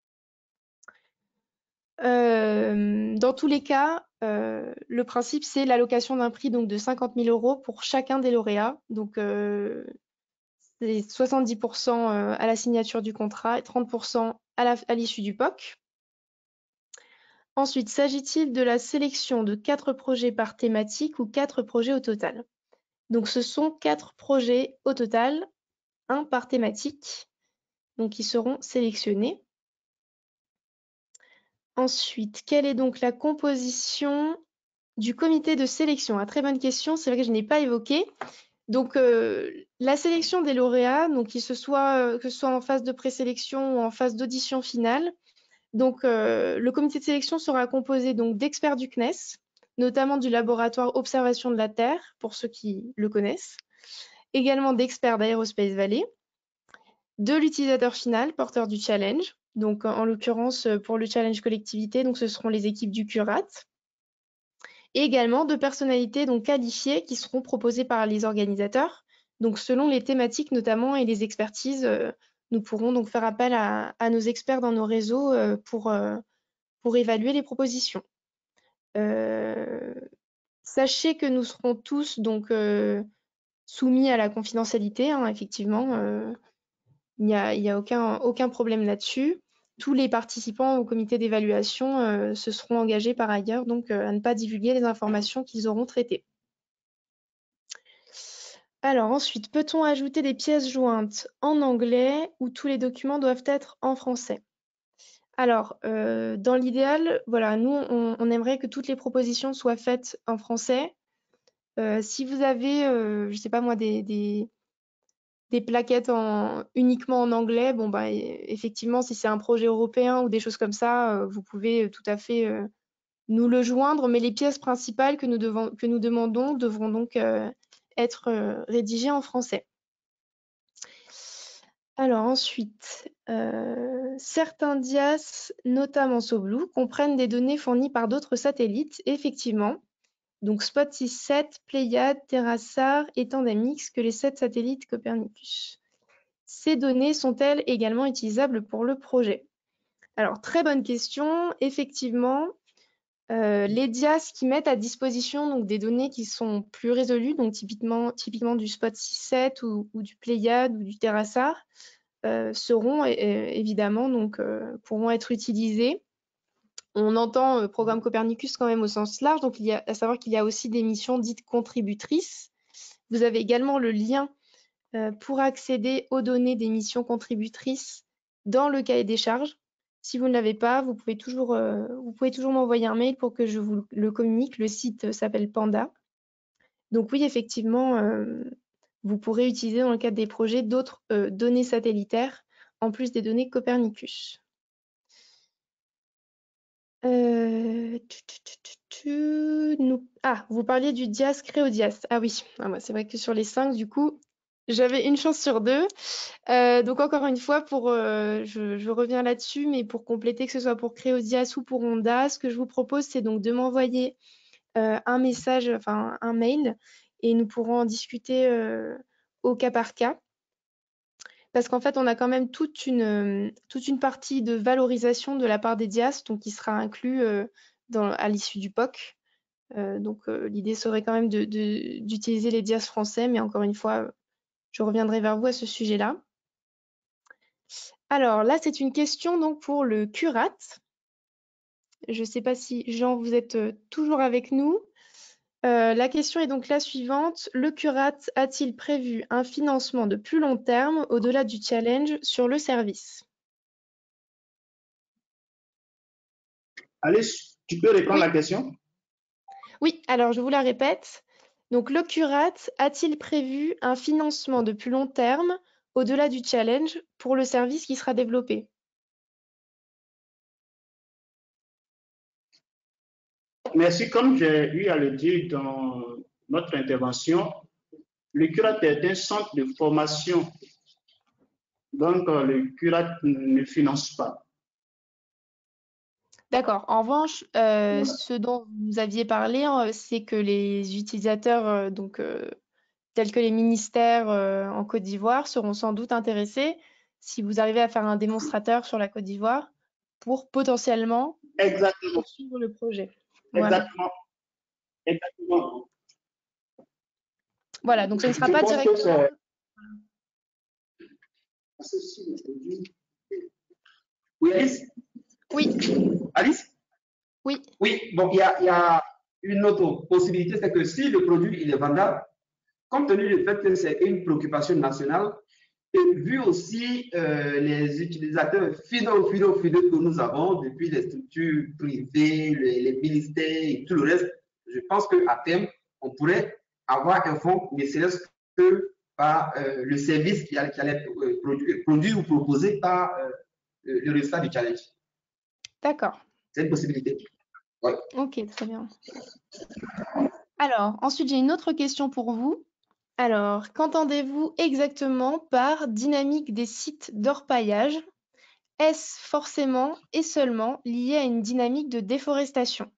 Euh, dans tous les cas, euh, le principe, c'est l'allocation d'un prix donc, de cinquante mille euros pour chacun des lauréats. Donc, euh, c'est soixante-dix pour cent euh, à la signature du contrat et trente pour cent à la- à l'issue du P O C. Ensuite, s'agit-il de la sélection de quatre projets par thématique ou quatre projets au total? Donc, ce sont quatre projets au total, un par thématique, donc qui seront sélectionnés. Ensuite, quelle est donc la composition du comité de sélection? Ah, très bonne question, c'est vrai que je n'ai pas évoqué. Donc, euh, la sélection des lauréats, donc qu'il se soit, euh, que ce soit en phase de présélection ou en phase d'audition finale. Donc, euh, le comité de sélection sera composé donc d'experts du C N E S, notamment du laboratoire Observation de la Terre, pour ceux qui le connaissent, également d'experts d'Aerospace Valley, de l'utilisateur final, porteur du challenge, donc en, en l'occurrence pour le challenge collectivité, donc ce seront les équipes du CURAT, et également de personnalités donc qualifiées qui seront proposées par les organisateurs. Donc selon les thématiques notamment et les expertises, euh, nous pourrons donc faire appel à, à nos experts dans nos réseaux euh, pour, euh, pour évaluer les propositions. Euh, sachez que nous serons tous donc euh, soumis à la confidentialité, hein, effectivement. Euh, il n'y a, il y a aucun, aucun problème là-dessus. Tous les participants au comité d'évaluation euh, se seront engagés par ailleurs donc euh, à ne pas divulguer les informations qu'ils auront traitées. Alors ensuite, peut-on ajouter des pièces jointes en anglais ou tous les documents doivent être en français? Alors, euh, dans l'idéal, voilà, nous, on, on aimerait que toutes les propositions soient faites en français. Euh, si vous avez, euh, je sais pas moi, des, des, des plaquettes en, uniquement en anglais, bon bah e- effectivement, si c'est un projet européen ou des choses comme ça, euh, vous pouvez euh, tout à fait euh, nous le joindre, mais les pièces principales que nous, devons, que nous demandons devront donc euh, être euh, rédigées en français. Alors ensuite, euh, certains D I A S, notamment SoBlue, comprennent des données fournies par d'autres satellites, effectivement. Donc Spottisat, Pléiades, Terrasar et Tandemix, que les sept satellites Copernicus. Ces données sont-elles également utilisables pour le projet? Alors, très bonne question. Effectivement, Euh, les D I A S qui mettent à disposition donc, des données qui sont plus résolues, donc typiquement, typiquement du Spot six sept ou, ou du Pléiade ou du Terrasar, euh, seront euh, évidemment donc, euh, pourront être utilisés. On entend euh, programme Copernicus quand même au sens large, donc il y a, à savoir qu'il y a aussi des missions dites contributrices. Vous avez également le lien euh, pour accéder aux données des missions contributrices dans le cahier des charges. Si vous ne l'avez pas, vous pouvez toujours, euh, vous pouvez toujours m'envoyer un mail pour que je vous le communique. Le site euh, s'appelle Panda. Donc oui, effectivement, euh, vous pourrez utiliser dans le cadre des projets d'autres euh, données satellitaires en plus des données Copernicus. Euh, tu, tu, tu, tu, tu, nous- Ah, vous parliez du D I A S Créo D I A S. Ah oui, ah, bah, c'est vrai que sur les cinq, du coup, j'avais une chance sur deux. Euh, donc encore une fois, pour, euh, je, je reviens là-dessus, mais pour compléter, que ce soit pour Créo D I A S ou pour Onda, ce que je vous propose, c'est donc de m'envoyer euh, un message, enfin un mail, et nous pourrons en discuter euh, au cas par cas. Parce qu'en fait, on a quand même toute une, euh, toute une partie de valorisation de la part des D I A S, donc qui sera inclus euh, dans, à l'issue du P O C. Euh, donc euh, l'idée serait quand même de, de, d'utiliser les D I A S français, mais encore une fois, je reviendrai vers vous à ce sujet-là. Alors là, c'est une question donc pour le CURAT. Je ne sais pas si Jean, vous êtes euh, toujours avec nous. Euh, la question est donc la suivante. Le CURAT a-t-il prévu un financement de plus long terme au-delà du challenge sur le service? Alice, tu peux répondre Oui. à la question? Oui, alors je vous la répète. Donc le CURAT a-t-il prévu un financement de plus long terme au-delà du challenge pour le service qui sera développé? Merci. Comme j'ai eu à le dire dans notre intervention, le CURAT est un centre de formation. Donc, euh, le CURAT ne finance pas. D'accord. En revanche, euh, Voilà. ce dont vous aviez parlé, euh, c'est que les utilisateurs, euh, donc, euh, tels que les ministères euh, en Côte d'Ivoire, seront sans doute intéressés si vous arrivez à faire un démonstrateur sur la Côte d'Ivoire pour potentiellement Exactement. poursuivre le projet. Voilà. Exactement. Exactement. Voilà, donc ce ne sera Je pas pense que directement. c'est. Oui, Alice? Oui, Alice? oui, Oui, bon, il y a, il y a une autre possibilité, c'est que si le produit il est vendable, compte tenu du fait que c'est une préoccupation nationale, et vu aussi euh, les utilisateurs finaux, finaux, finaux que nous avons depuis les structures privées, les, les ministères et tout le reste, je pense qu'à terme, on pourrait avoir un fonds, mais c'est que par euh, le service qui allait, qui allait euh, produire, produire ou proposer par euh, le, le résultat du challenge. d'accord. C'est une possibilité. Ouais. Ok, très bien. Alors, ensuite, j'ai une autre question pour vous. Alors, qu'entendez-vous exactement par dynamique des sites d'orpaillage? Est-ce forcément et seulement lié à une dynamique de déforestation?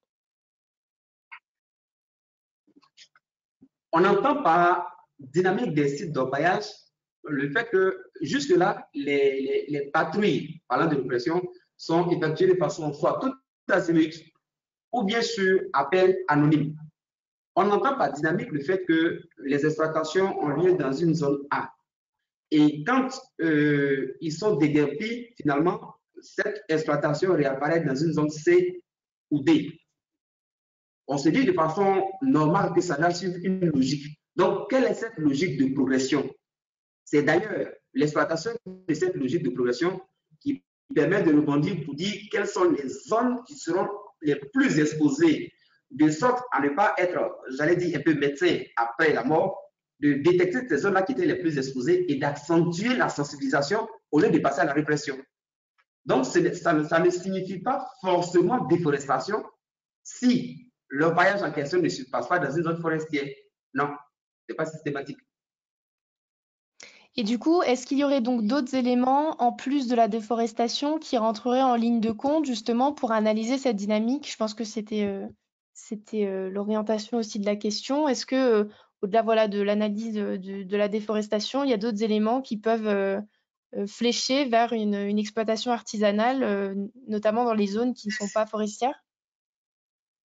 On entend par dynamique des sites d'orpaillage le fait que jusque-là, les, les, les patrouilles, parlant de l'oppression, sont effectuées de façon soit toute azimut ou bien sur appel anonyme. On entend par dynamique le fait que les exploitations ont lieu dans une zone A. Et quand euh, ils sont déguerpis, finalement, cette exploitation réapparaît dans une zone C ou D. On se dit de façon normale que ça doit suivre une logique. Donc, quelle est cette logique de progression? C'est d'ailleurs l'exploitation de cette logique de progression qui permet de rebondir pour dire quelles sont les zones qui seront les plus exposées, de sorte à ne pas être, j'allais dire, un peu médecin après la mort, de détecter ces zones-là qui étaient les plus exposées et d'accentuer la sensibilisation au lieu de passer à la répression. Donc, ça, ça ne signifie pas forcément déforestation si le voyage en question ne se passe pas dans une zone forestière. Non, ce n'est pas systématique. Et du coup, est-ce qu'il y aurait donc d'autres éléments en plus de la déforestation qui rentreraient en ligne de compte justement pour analyser cette dynamique? Je pense que c'était euh, c'était euh, l'orientation aussi de la question. Est-ce que euh, au-delà voilà, de l'analyse de, de, de la déforestation, il y a d'autres éléments qui peuvent euh, euh, flécher vers une, une exploitation artisanale, euh, notamment dans les zones qui ne sont pas forestières?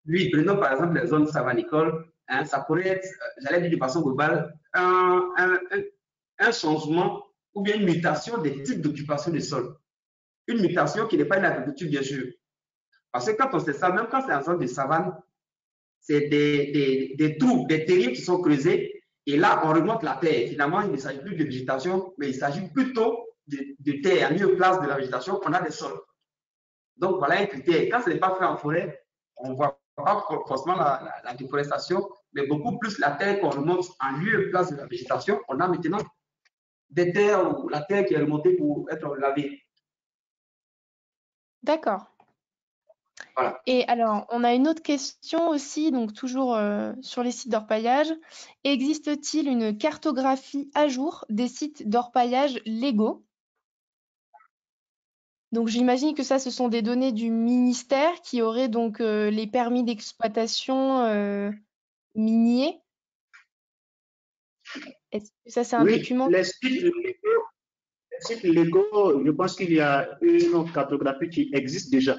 oui, prenons par exemple les zones savanicoles, hein, ça pourrait être, j'allais dire de façon globale, un, un, un, un changement ou bien une mutation des types d'occupation des sols. Une mutation qui n'est pas une agriculture, bien sûr. Parce que quand on sait ça, même quand c'est en zone de savane, c'est des, des, des trous, des terriers qui sont creusés, et là, on remonte la terre. Finalement, il ne s'agit plus de végétation, mais il s'agit plutôt de, de terre. À mieux place de la végétation, on a des sols. Donc, voilà un critère. Quand ce n'est pas fait en forêt, on ne voit pas forcément la, la, la déforestation, mais beaucoup plus la terre qu'on remonte en lieu et place de la végétation. On a maintenant des terres ou la terre qui est remontée pour être lavée. D'accord. Voilà. Et alors, on a une autre question aussi, donc toujours euh, sur les sites d'orpaillage. Existe-t-il une cartographie à jour des sites d'orpaillage légaux? Donc j'imagine que ça, ce sont des données du ministère qui auraient donc euh, les permis d'exploitation euh, miniers. Est-ce que ça, c'est un Oui, document? les sites légaux, les sites légaux, je pense qu'il y a une cartographie qui existe déjà.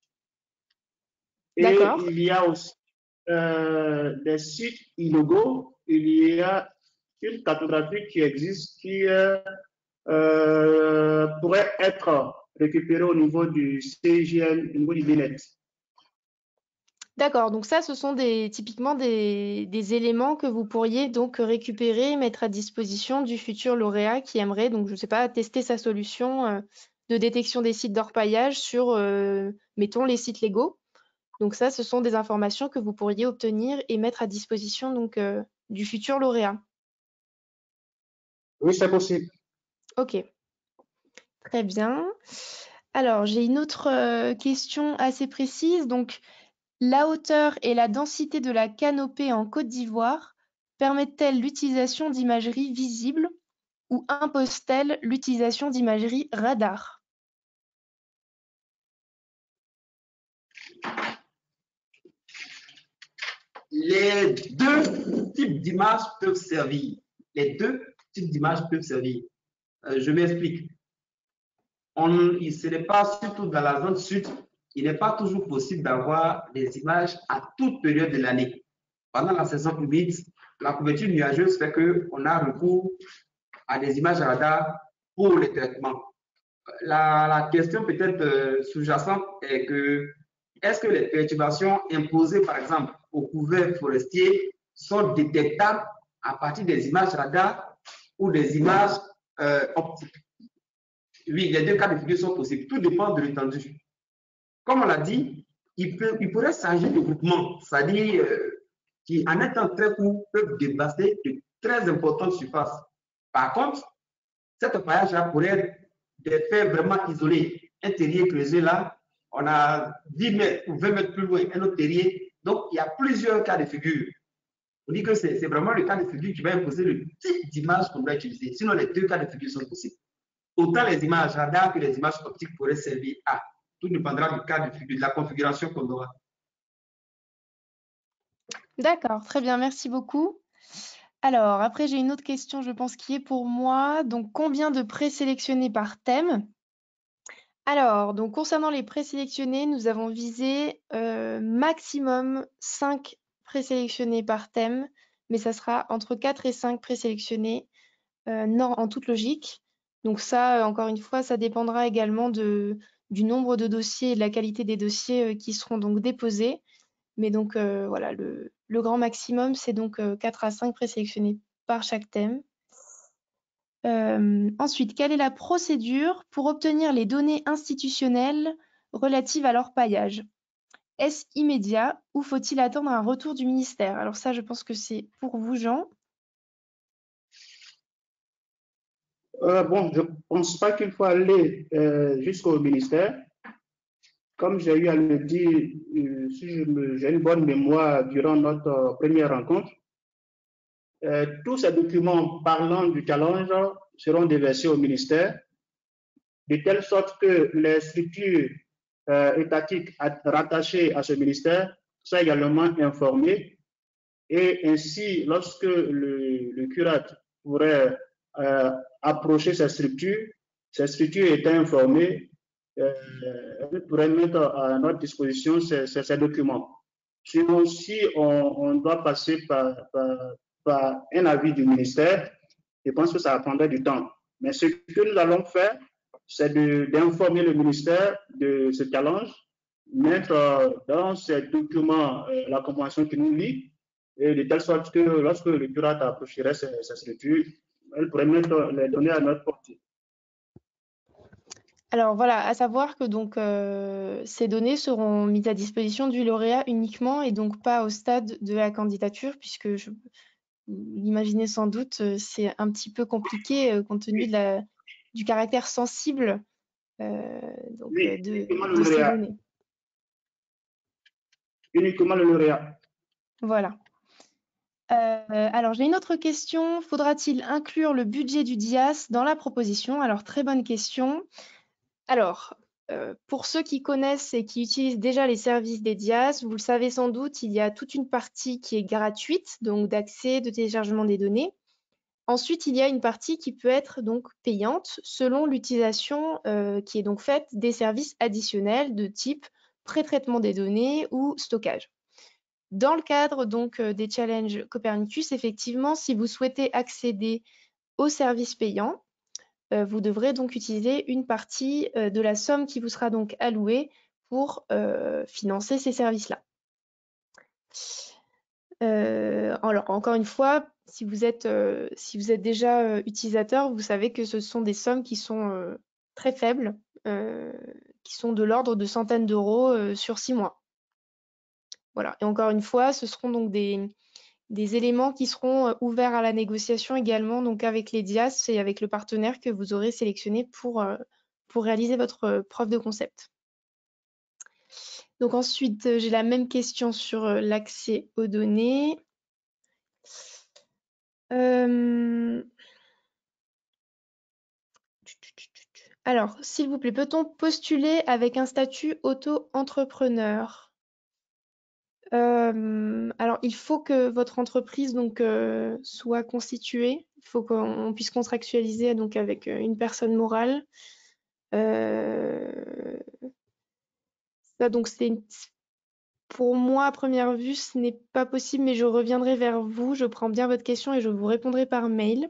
Et D'accord. il y a aussi euh, des sites illégaux, il y a une cartographie qui existe qui euh, euh, pourrait être récupérée au niveau du C G N, au niveau du B N E T. D'accord, donc ça, ce sont des, typiquement des, des éléments que vous pourriez donc récupérer, mettre à disposition du futur lauréat qui aimerait, donc je ne sais pas, tester sa solution euh, de détection des sites d'orpaillage sur, euh, mettons, les sites légaux. Donc ça, ce sont des informations que vous pourriez obtenir et mettre à disposition donc euh, du futur lauréat. Oui, c'est possible. Ok, très bien. Alors, j'ai une autre euh, question assez précise. Donc, la hauteur et la densité de la canopée en Côte d'Ivoire permettent-elles l'utilisation d'imagerie visible ou imposent-elles l'utilisation d'imagerie radar? Les deux types d'images peuvent servir. Les deux types d'images peuvent servir. Euh, je m'explique. On, ce n'est pas, surtout dans la zone sud, il n'est pas toujours possible d'avoir des images à toute période de l'année. Pendant la saison humide, la couverture nuageuse fait qu'on a recours à des images radar pour les traitements. La, la question peut-être euh, sous-jacente est que est-ce que les perturbations imposées, par exemple, au couvert forestier sont détectables à partir des images radar ou des images euh, optiques? Oui, les deux cas de figure sont possibles. Tout dépend de l'étendue. Comme on l'a dit, il, peut, il pourrait s'agir de groupements, c'est-à-dire euh, qui, en étant très courts, peuvent dévaster de très importantes surfaces. Par contre, cet paillage-là pourrait être des faits vraiment isolés. Un terrier creusé là, on a dix mètres ou vingt mètres plus loin, un autre terrier. Donc, il y a plusieurs cas de figure. On dit que c'est vraiment le cas de figure qui va imposer le type d'image qu'on doit utiliser. Sinon, les deux cas de figure sont possibles. Autant les images radar que les images optiques pourraient servir à. Tout dépendra du cas de figure, de la configuration qu'on aura. D'accord, très bien, merci beaucoup. Alors, après, j'ai une autre question, je pense, qui est pour moi. Donc, combien de présélectionnés par thème? Alors, donc concernant les présélectionnés, nous avons visé euh, maximum cinq présélectionnés par thème, mais ça sera entre quatre et cinq présélectionnés euh, en toute logique. Donc ça, euh, encore une fois, ça dépendra également de, du nombre de dossiers et de la qualité des dossiers euh, qui seront donc déposés. Mais donc euh, voilà, le, le grand maximum, c'est donc euh, quatre à cinq présélectionnés par chaque thème. Euh, ensuite, quelle est la procédure pour obtenir les données institutionnelles relatives à l'orpaillage? Est-ce immédiat ou faut-il attendre un retour du ministère? Alors ça, je pense que c'est pour vous, Jean. Euh, bon, je ne pense pas qu'il faut aller euh, jusqu'au ministère. Comme j'ai eu à le dire, euh, si j'ai une bonne mémoire durant notre euh, première rencontre, euh, tous ces documents parlant du challenge seront déversés au ministère, de telle sorte que les structures euh, étatiques rattachées à ce ministère soient également informées. Et ainsi, lorsque le, le curat pourrait euh, approcher ces structures, ces structures étant informées, euh, elles pourraient mettre à notre disposition ces, ces, ces documents. Sinon, si on, on doit passer par, par, par un avis du ministère, je pense que ça prendrait du temps. Mais ce que nous allons faire, c'est d'informer le ministère de ce challenge, mettre dans ces documents euh, la convention qui nous lie, et de telle sorte que lorsque le curate approcherait ces, ces structures, elle pourrait mettre les données à notre portée. Alors voilà, à savoir que donc euh, ces données seront mises à disposition du lauréat uniquement et donc pas au stade de la candidature, puisque je, vous l'imaginez sans doute, euh, c'est un petit peu compliqué euh, compte tenu de la, du caractère sensible euh, donc, Oui, euh, de, uniquement le de ces lauréat. données. Uniquement le lauréat. Voilà. Euh, alors, j'ai une autre question. Faudra-t-il inclure le budget du D I A S dans la proposition? Alors, très bonne question. Alors, euh, pour ceux qui connaissent et qui utilisent déjà les services des D I A S, vous le savez sans doute, il y a toute une partie qui est gratuite, donc d'accès, de téléchargement des données. Ensuite, il y a une partie qui peut être donc payante selon l'utilisation euh, qui est donc faite des services additionnels de type pré-traitement des données ou stockage. Dans le cadre donc euh, des challenges Copernicus, effectivement, si vous souhaitez accéder aux services payants, euh, vous devrez donc utiliser une partie euh, de la somme qui vous sera donc allouée pour euh, financer ces services-là. Euh, alors, encore une fois, si vous êtes, euh, si vous êtes déjà euh, utilisateur, vous savez que ce sont des sommes qui sont euh, très faibles, euh, qui sont de l'ordre de centaines d'euros euh, sur six mois. Voilà. Et encore une fois, ce seront donc des, des éléments qui seront euh, ouverts à la négociation également, donc avec les D I A S et avec le partenaire que vous aurez sélectionné pour, euh, pour réaliser votre euh, preuve de concept. Donc ensuite, euh, j'ai la même question sur euh, l'accès aux données. Euh... Alors, s'il vous plaît, peut-on postuler avec un statut auto-entrepreneur? Euh, alors, il faut que votre entreprise donc, euh, soit constituée. Il faut qu'on puisse contractualiser donc, avec euh, une personne morale. Euh, ça, donc, c'est une- pour moi, à première vue, ce n'est pas possible, mais je reviendrai vers vous. Je prends bien votre question et je vous répondrai par mail.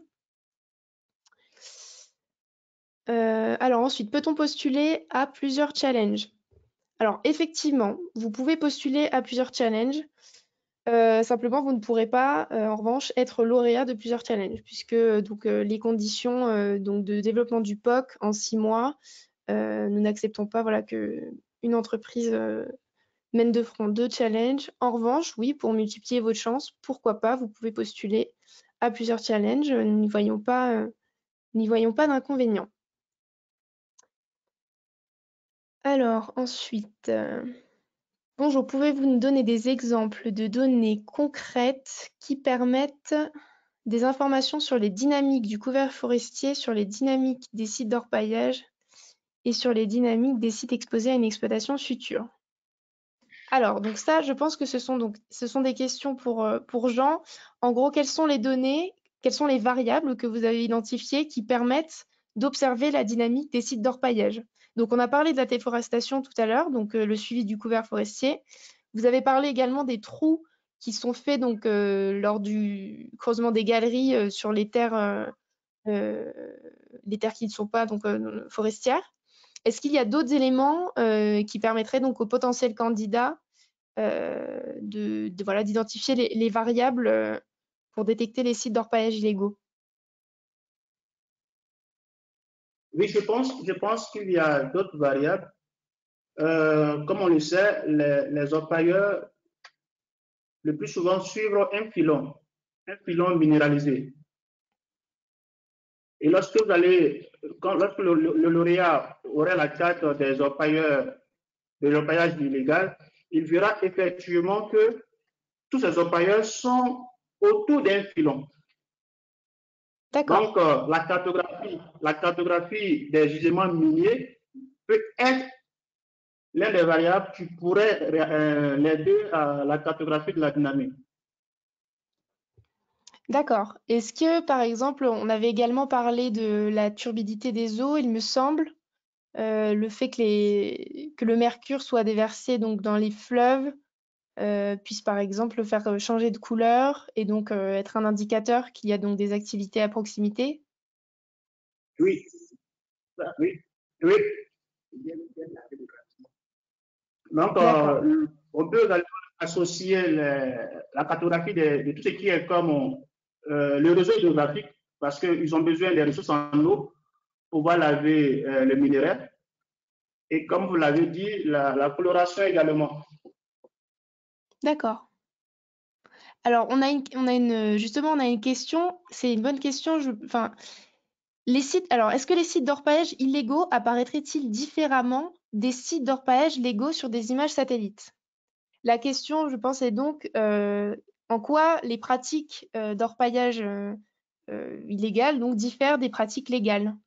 Euh, alors ensuite, peut-on postuler à plusieurs challenges? Alors effectivement, vous pouvez postuler à plusieurs challenges. Euh, simplement, vous ne pourrez pas, euh, en revanche, être lauréat de plusieurs challenges, puisque euh, donc, euh, les conditions euh, donc, de développement du P O C en six mois, euh, nous n'acceptons pas voilà, qu'une entreprise euh, mène de front deux challenges. En revanche, oui, pour multiplier votre chance, pourquoi pas, vous pouvez postuler à plusieurs challenges. Nous n'y voyons pas, euh, n'y voyons pas d'inconvénient. Alors, ensuite, euh, bonjour, pouvez-vous nous donner des exemples de données concrètes qui permettent des informations sur les dynamiques du couvert forestier, sur les dynamiques des sites d'orpaillage et sur les dynamiques des sites exposés à une exploitation future? Alors, donc ça, je pense que ce sont, donc, ce sont des questions pour, euh, pour Jean. En gros, quelles sont les données, quelles sont les variables que vous avez identifiées qui permettent d'observer la dynamique des sites d'orpaillage? Donc, on a parlé de la déforestation tout à l'heure, donc euh, le suivi du couvert forestier. Vous avez parlé également des trous qui sont faits donc, euh, lors du creusement des galeries euh, sur les terres, euh, euh, les terres qui ne sont pas donc, euh, forestières. Est-ce qu'il y a d'autres éléments euh, qui permettraient donc aux potentiels candidats euh, de, de, voilà, d'identifier les, les variables euh, pour détecter les sites d'orpaillage illégaux? Oui, je pense, je pense qu'il y a d'autres variables. Euh, comme on le sait, les, les orpailleurs, le plus souvent, suivent un filon, un filon minéralisé. Et lorsque vous allez, quand, lorsque le, le, le lauréat aura la carte des orpailleurs, de l'orpaillage illégal, il verra effectivement que tous ces orpailleurs sont autour d'un filon. Donc, euh, la, cartographie, la cartographie des gisements miniers peut être l'un des variables qui pourrait euh, l'aider à la cartographie de la dynamique. D'accord. Est-ce que, par exemple, on avait également parlé de la turbidité des eaux, il me semble, euh, le fait que, les, que le mercure soit déversé donc, dans les fleuves euh, puisse par exemple faire changer de couleur et donc euh, être un indicateur qu'il y a donc des activités à proximité? Oui, oui, oui. Donc, D'accord. euh, on peut également associer le- la cartographie de, de tout ce qui est comme euh, le réseau hydrographique, parce qu'ils ont besoin des ressources en eau pour pouvoir laver euh, le minéraire. Et comme vous l'avez dit, la, la coloration également. D'accord. Alors, on a une, on a une, justement, on a une question. C'est une bonne question. Je, enfin, les sites. Alors, est-ce que les sites d'orpaillage illégaux apparaîtraient-ils différemment des sites d'orpaillage légaux sur des images satellites? La question, je pense, est donc euh, en quoi les pratiques euh, d'orpaillage euh, euh, illégales donc diffèrent des pratiques légales?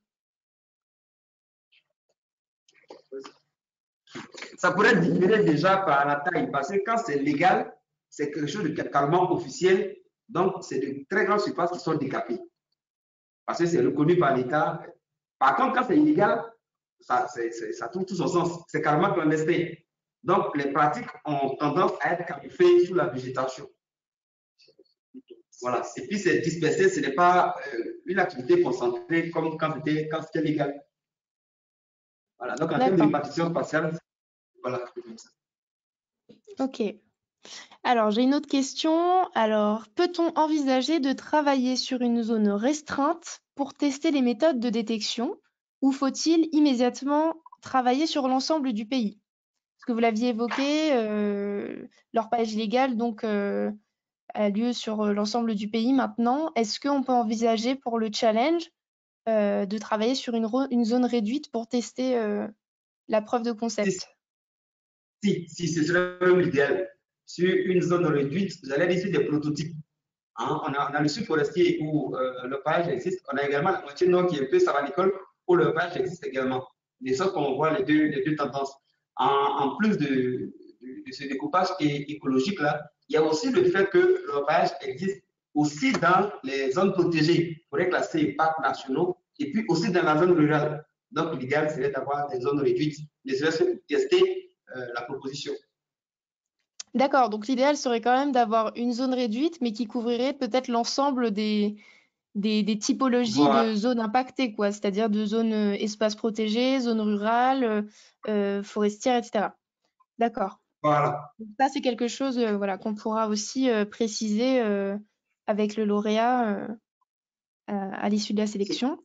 Ça pourrait différer déjà par la taille, parce que quand c'est légal, c'est quelque chose de carrément officiel, donc c'est de très grandes surfaces qui sont décapées, parce que c'est reconnu par l'État. Par contre, quand c'est illégal, ça, c'est, c'est, ça trouve tout son sens, c'est carrément clandestin. Donc, les pratiques ont tendance à être camouflées sous la végétation. Voilà. Et puis, c'est dispersé, ce n'est pas euh, une activité concentrée comme quand c'était, quand c'était légal. Voilà. Donc, en termes de D'accord. répartition spatiale, voilà. Ok. Alors, j'ai une autre question. Alors, peut-on envisager de travailler sur une zone restreinte pour tester les méthodes de détection ou faut-il immédiatement travailler sur l'ensemble du pays? Parce que vous l'aviez évoqué, euh, l'orpaillage illégal donc, euh, a lieu sur euh, l'ensemble du pays maintenant. Est-ce qu'on peut envisager pour le challenge euh, de travailler sur une, une zone réduite pour tester euh, la preuve de Si, concept? si, si ce serait même l'idéal. Sur une zone réduite, vous allez dire des prototypes. Hein, on, a, on a le sud forestier où euh, le page existe. On a également la moitié nord qui est un peu savanicole où le page existe également. De sorte qu'on voit les deux, les deux tendances. En, en plus de, de, de ce découpage écologique là, il y a aussi le fait que le page existe aussi dans les zones protégées, pour être classé parcs nationaux, et puis aussi dans la zone rurale. Donc l'idéal serait d'avoir des zones réduites, ne serait-ce que pour tester euh, la proposition. D'accord, donc l'idéal serait quand même d'avoir une zone réduite, mais qui couvrirait peut-être l'ensemble des, des, des typologies Voilà. de zones impactées, quoi, c'est-à-dire de zones euh, espaces protégés, zones rurales, euh, euh, forestières, et cetera. D'accord. Voilà. Donc ça, c'est quelque chose euh, voilà, qu'on pourra aussi euh, préciser euh, avec le lauréat euh, à, à l'issue de la sélection.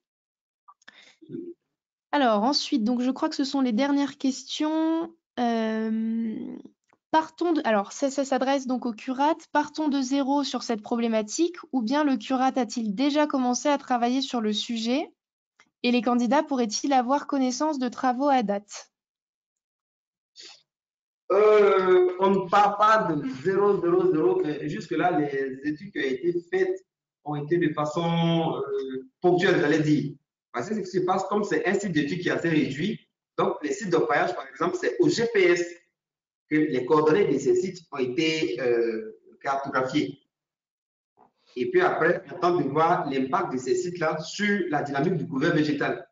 Alors ensuite, donc je crois que ce sont les dernières questions. Euh, partons de, alors ça, ça s'adresse donc au curat. Partons de zéro sur cette problématique, ou bien le curat a-t-il déjà commencé à travailler sur le sujet et les candidats pourraient-ils avoir connaissance de travaux à date? Euh, on ne parle pas de zéro, zéro, zéro, mais jusque-là, les études qui ont été faites ont été de façon euh, ponctuelle, j'allais dire. Parce que ce qui se passe, comme c'est un site d'études qui est assez réduit, donc les sites d'orpaillage, par exemple, c'est au G P S que les coordonnées de ces sites ont été euh, cartographiées. Et puis après, on tente de voir l'impact de ces sites-là sur la dynamique du couvert végétal.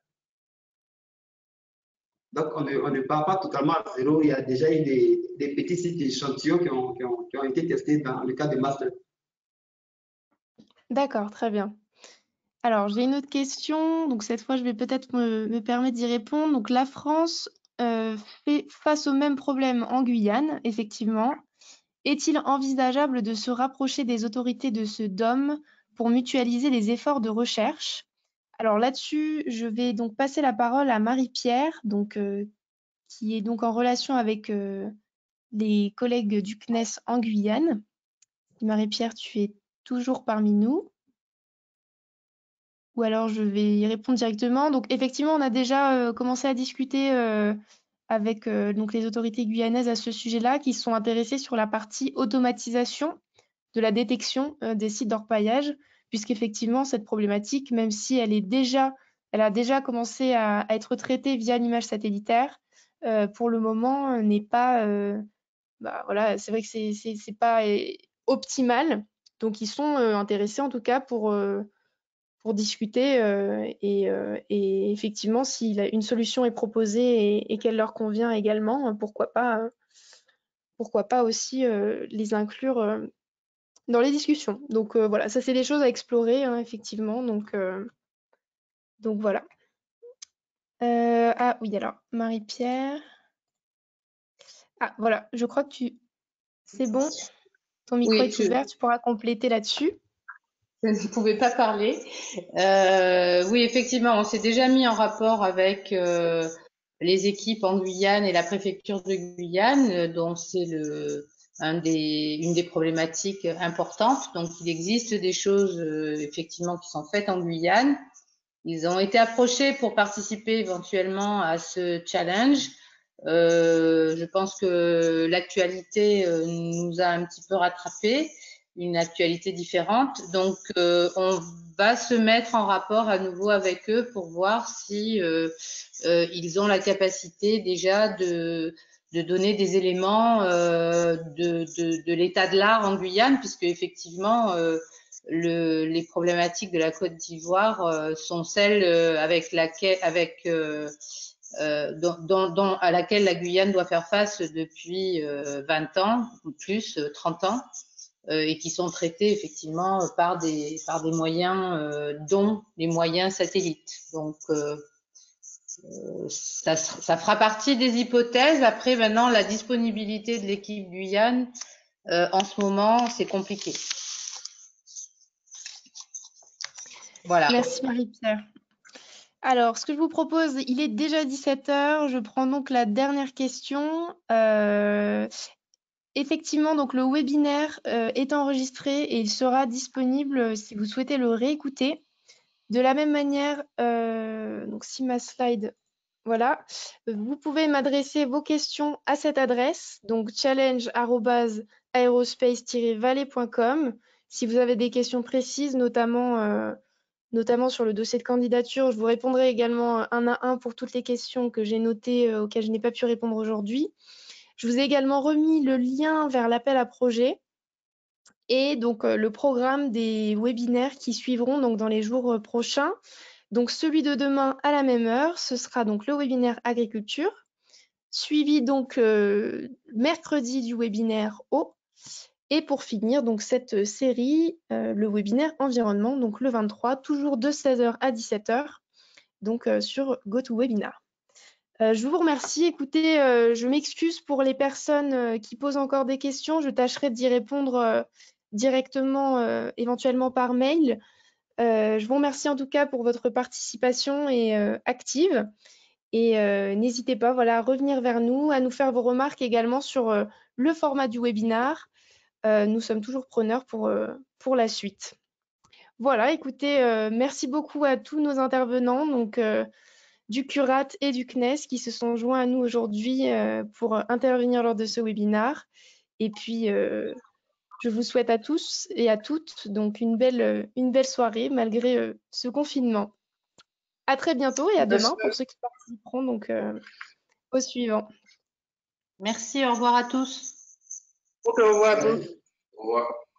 Donc, on ne, on ne part pas totalement à zéro. Il y a déjà eu des, des petits sites d'échantillons qui ont, qui, ont, qui ont été testés dans le cas de master. D'accord, très bien. Alors, j'ai une autre question. Donc, cette fois, je vais peut-être me, me permettre d'y répondre. Donc, la France euh, fait face au même problème en Guyane, effectivement. Est-il envisageable de se rapprocher des autorités de ce D O M pour mutualiser les efforts de recherche? Alors là-dessus, je vais donc passer la parole à Marie-Pierre, donc, euh, qui est donc en relation avec euh, les collègues du C N E S en Guyane. Marie-Pierre, tu es toujours parmi nous. Ou alors je vais y répondre directement. Donc effectivement, on a déjà euh, commencé à discuter euh, avec euh, donc les autorités guyanaises à ce sujet-là, qui sont intéressées sur la partie automatisation de la détection euh, des sites d'orpaillage, puisqu'effectivement, cette problématique, même si elle est déjà, elle a déjà commencé à, à être traitée via l'image satellitaire, euh, pour le moment, euh, n'est pas, euh, bah, voilà, c'est vrai que c'est c'est c'est pas euh, optimal. Donc ils sont euh, intéressés en tout cas pour euh, pour discuter euh, et, euh, et effectivement, si une solution est proposée et, et qu'elle leur convient également, pourquoi pas, pourquoi pas aussi euh, les inclure euh, dans les discussions. Donc euh, voilà, ça c'est des choses à explorer, hein, effectivement. Donc, euh, donc voilà. Euh, ah oui, alors, Marie-Pierre. Ah voilà, je crois que tu... C'est bon, ton micro Oui, est je, ouvert, tu pourras compléter là-dessus. je ne pouvais pas parler. Euh, oui, effectivement, on s'est déjà mis en rapport avec euh, les équipes en Guyane et la préfecture de Guyane, euh, dont c'est le un des, une des problématiques importantes. Donc, il existe des choses euh, effectivement qui sont faites en Guyane. Ils ont été approchés pour participer éventuellement à ce challenge. Euh, je pense que l'actualité euh, nous a un petit peu rattrapés, une actualité différente. Donc, euh, on va se mettre en rapport à nouveau avec eux pour voir si euh, euh, ils ont la capacité déjà de de donner des éléments euh, de, de, de l'état de l'art en Guyane, puisque effectivement euh, le, les problématiques de la Côte d'Ivoire euh, sont celles euh, avec laquelle, avec euh, euh, dont, dont, dont, à laquelle la Guyane doit faire face depuis euh, vingt ans ou plus, euh, trente ans, euh, et qui sont traitées effectivement par des par des moyens, euh, dont les moyens satellites. Donc euh, ça, ça fera partie des hypothèses. Après, maintenant, la disponibilité de l'équipe Guyane, euh, en ce moment, c'est compliqué. Voilà. Merci Marie-Pierre. Alors, ce que je vous propose, il est déjà dix-sept heures. Je prends donc la dernière question. Euh, effectivement, donc le webinaire euh, est enregistré et il sera disponible si vous souhaitez le réécouter. De la même manière, euh, donc si ma slide, voilà, vous pouvez m'adresser vos questions à cette adresse, donc challenge arobase aerospace tiret valley point com. Si vous avez des questions précises, notamment, euh, notamment sur le dossier de candidature, je vous répondrai également un à un pour toutes les questions que j'ai notées euh, auxquelles je n'ai pas pu répondre aujourd'hui. Je vous ai également remis le lien vers l'appel à projet et donc euh, le programme des webinaires qui suivront donc dans les jours euh, prochains. Donc celui de demain à la même heure, ce sera donc le webinaire agriculture, suivi donc euh, mercredi du webinaire eau, et pour finir donc cette série, euh, le webinaire environnement, donc le vingt-trois, toujours de seize heures à dix-sept heures, donc euh, sur GoToWebinar. Euh, je vous remercie. Écoutez, euh, je m'excuse pour les personnes euh, qui posent encore des questions. Je tâcherai d'y répondre euh, directement, euh, éventuellement par mail. Euh, je vous remercie en tout cas pour votre participation et, euh, active. Et euh, n'hésitez pas, voilà, à revenir vers nous, à nous faire vos remarques également sur euh, le format du webinar. Euh, nous sommes toujours preneurs pour, euh, pour la suite. Voilà, écoutez, euh, merci beaucoup à tous nos intervenants, donc euh, du CURAT et du C N E S qui se sont joints à nous aujourd'hui euh, pour euh, intervenir lors de ce webinar. Et puis, euh, je vous souhaite à tous et à toutes donc une belle, une belle soirée malgré euh, ce confinement. À très bientôt et à demain pour ceux qui participeront donc euh, au suivant. Merci, au revoir à tous. Ok, au revoir à tous. Au revoir.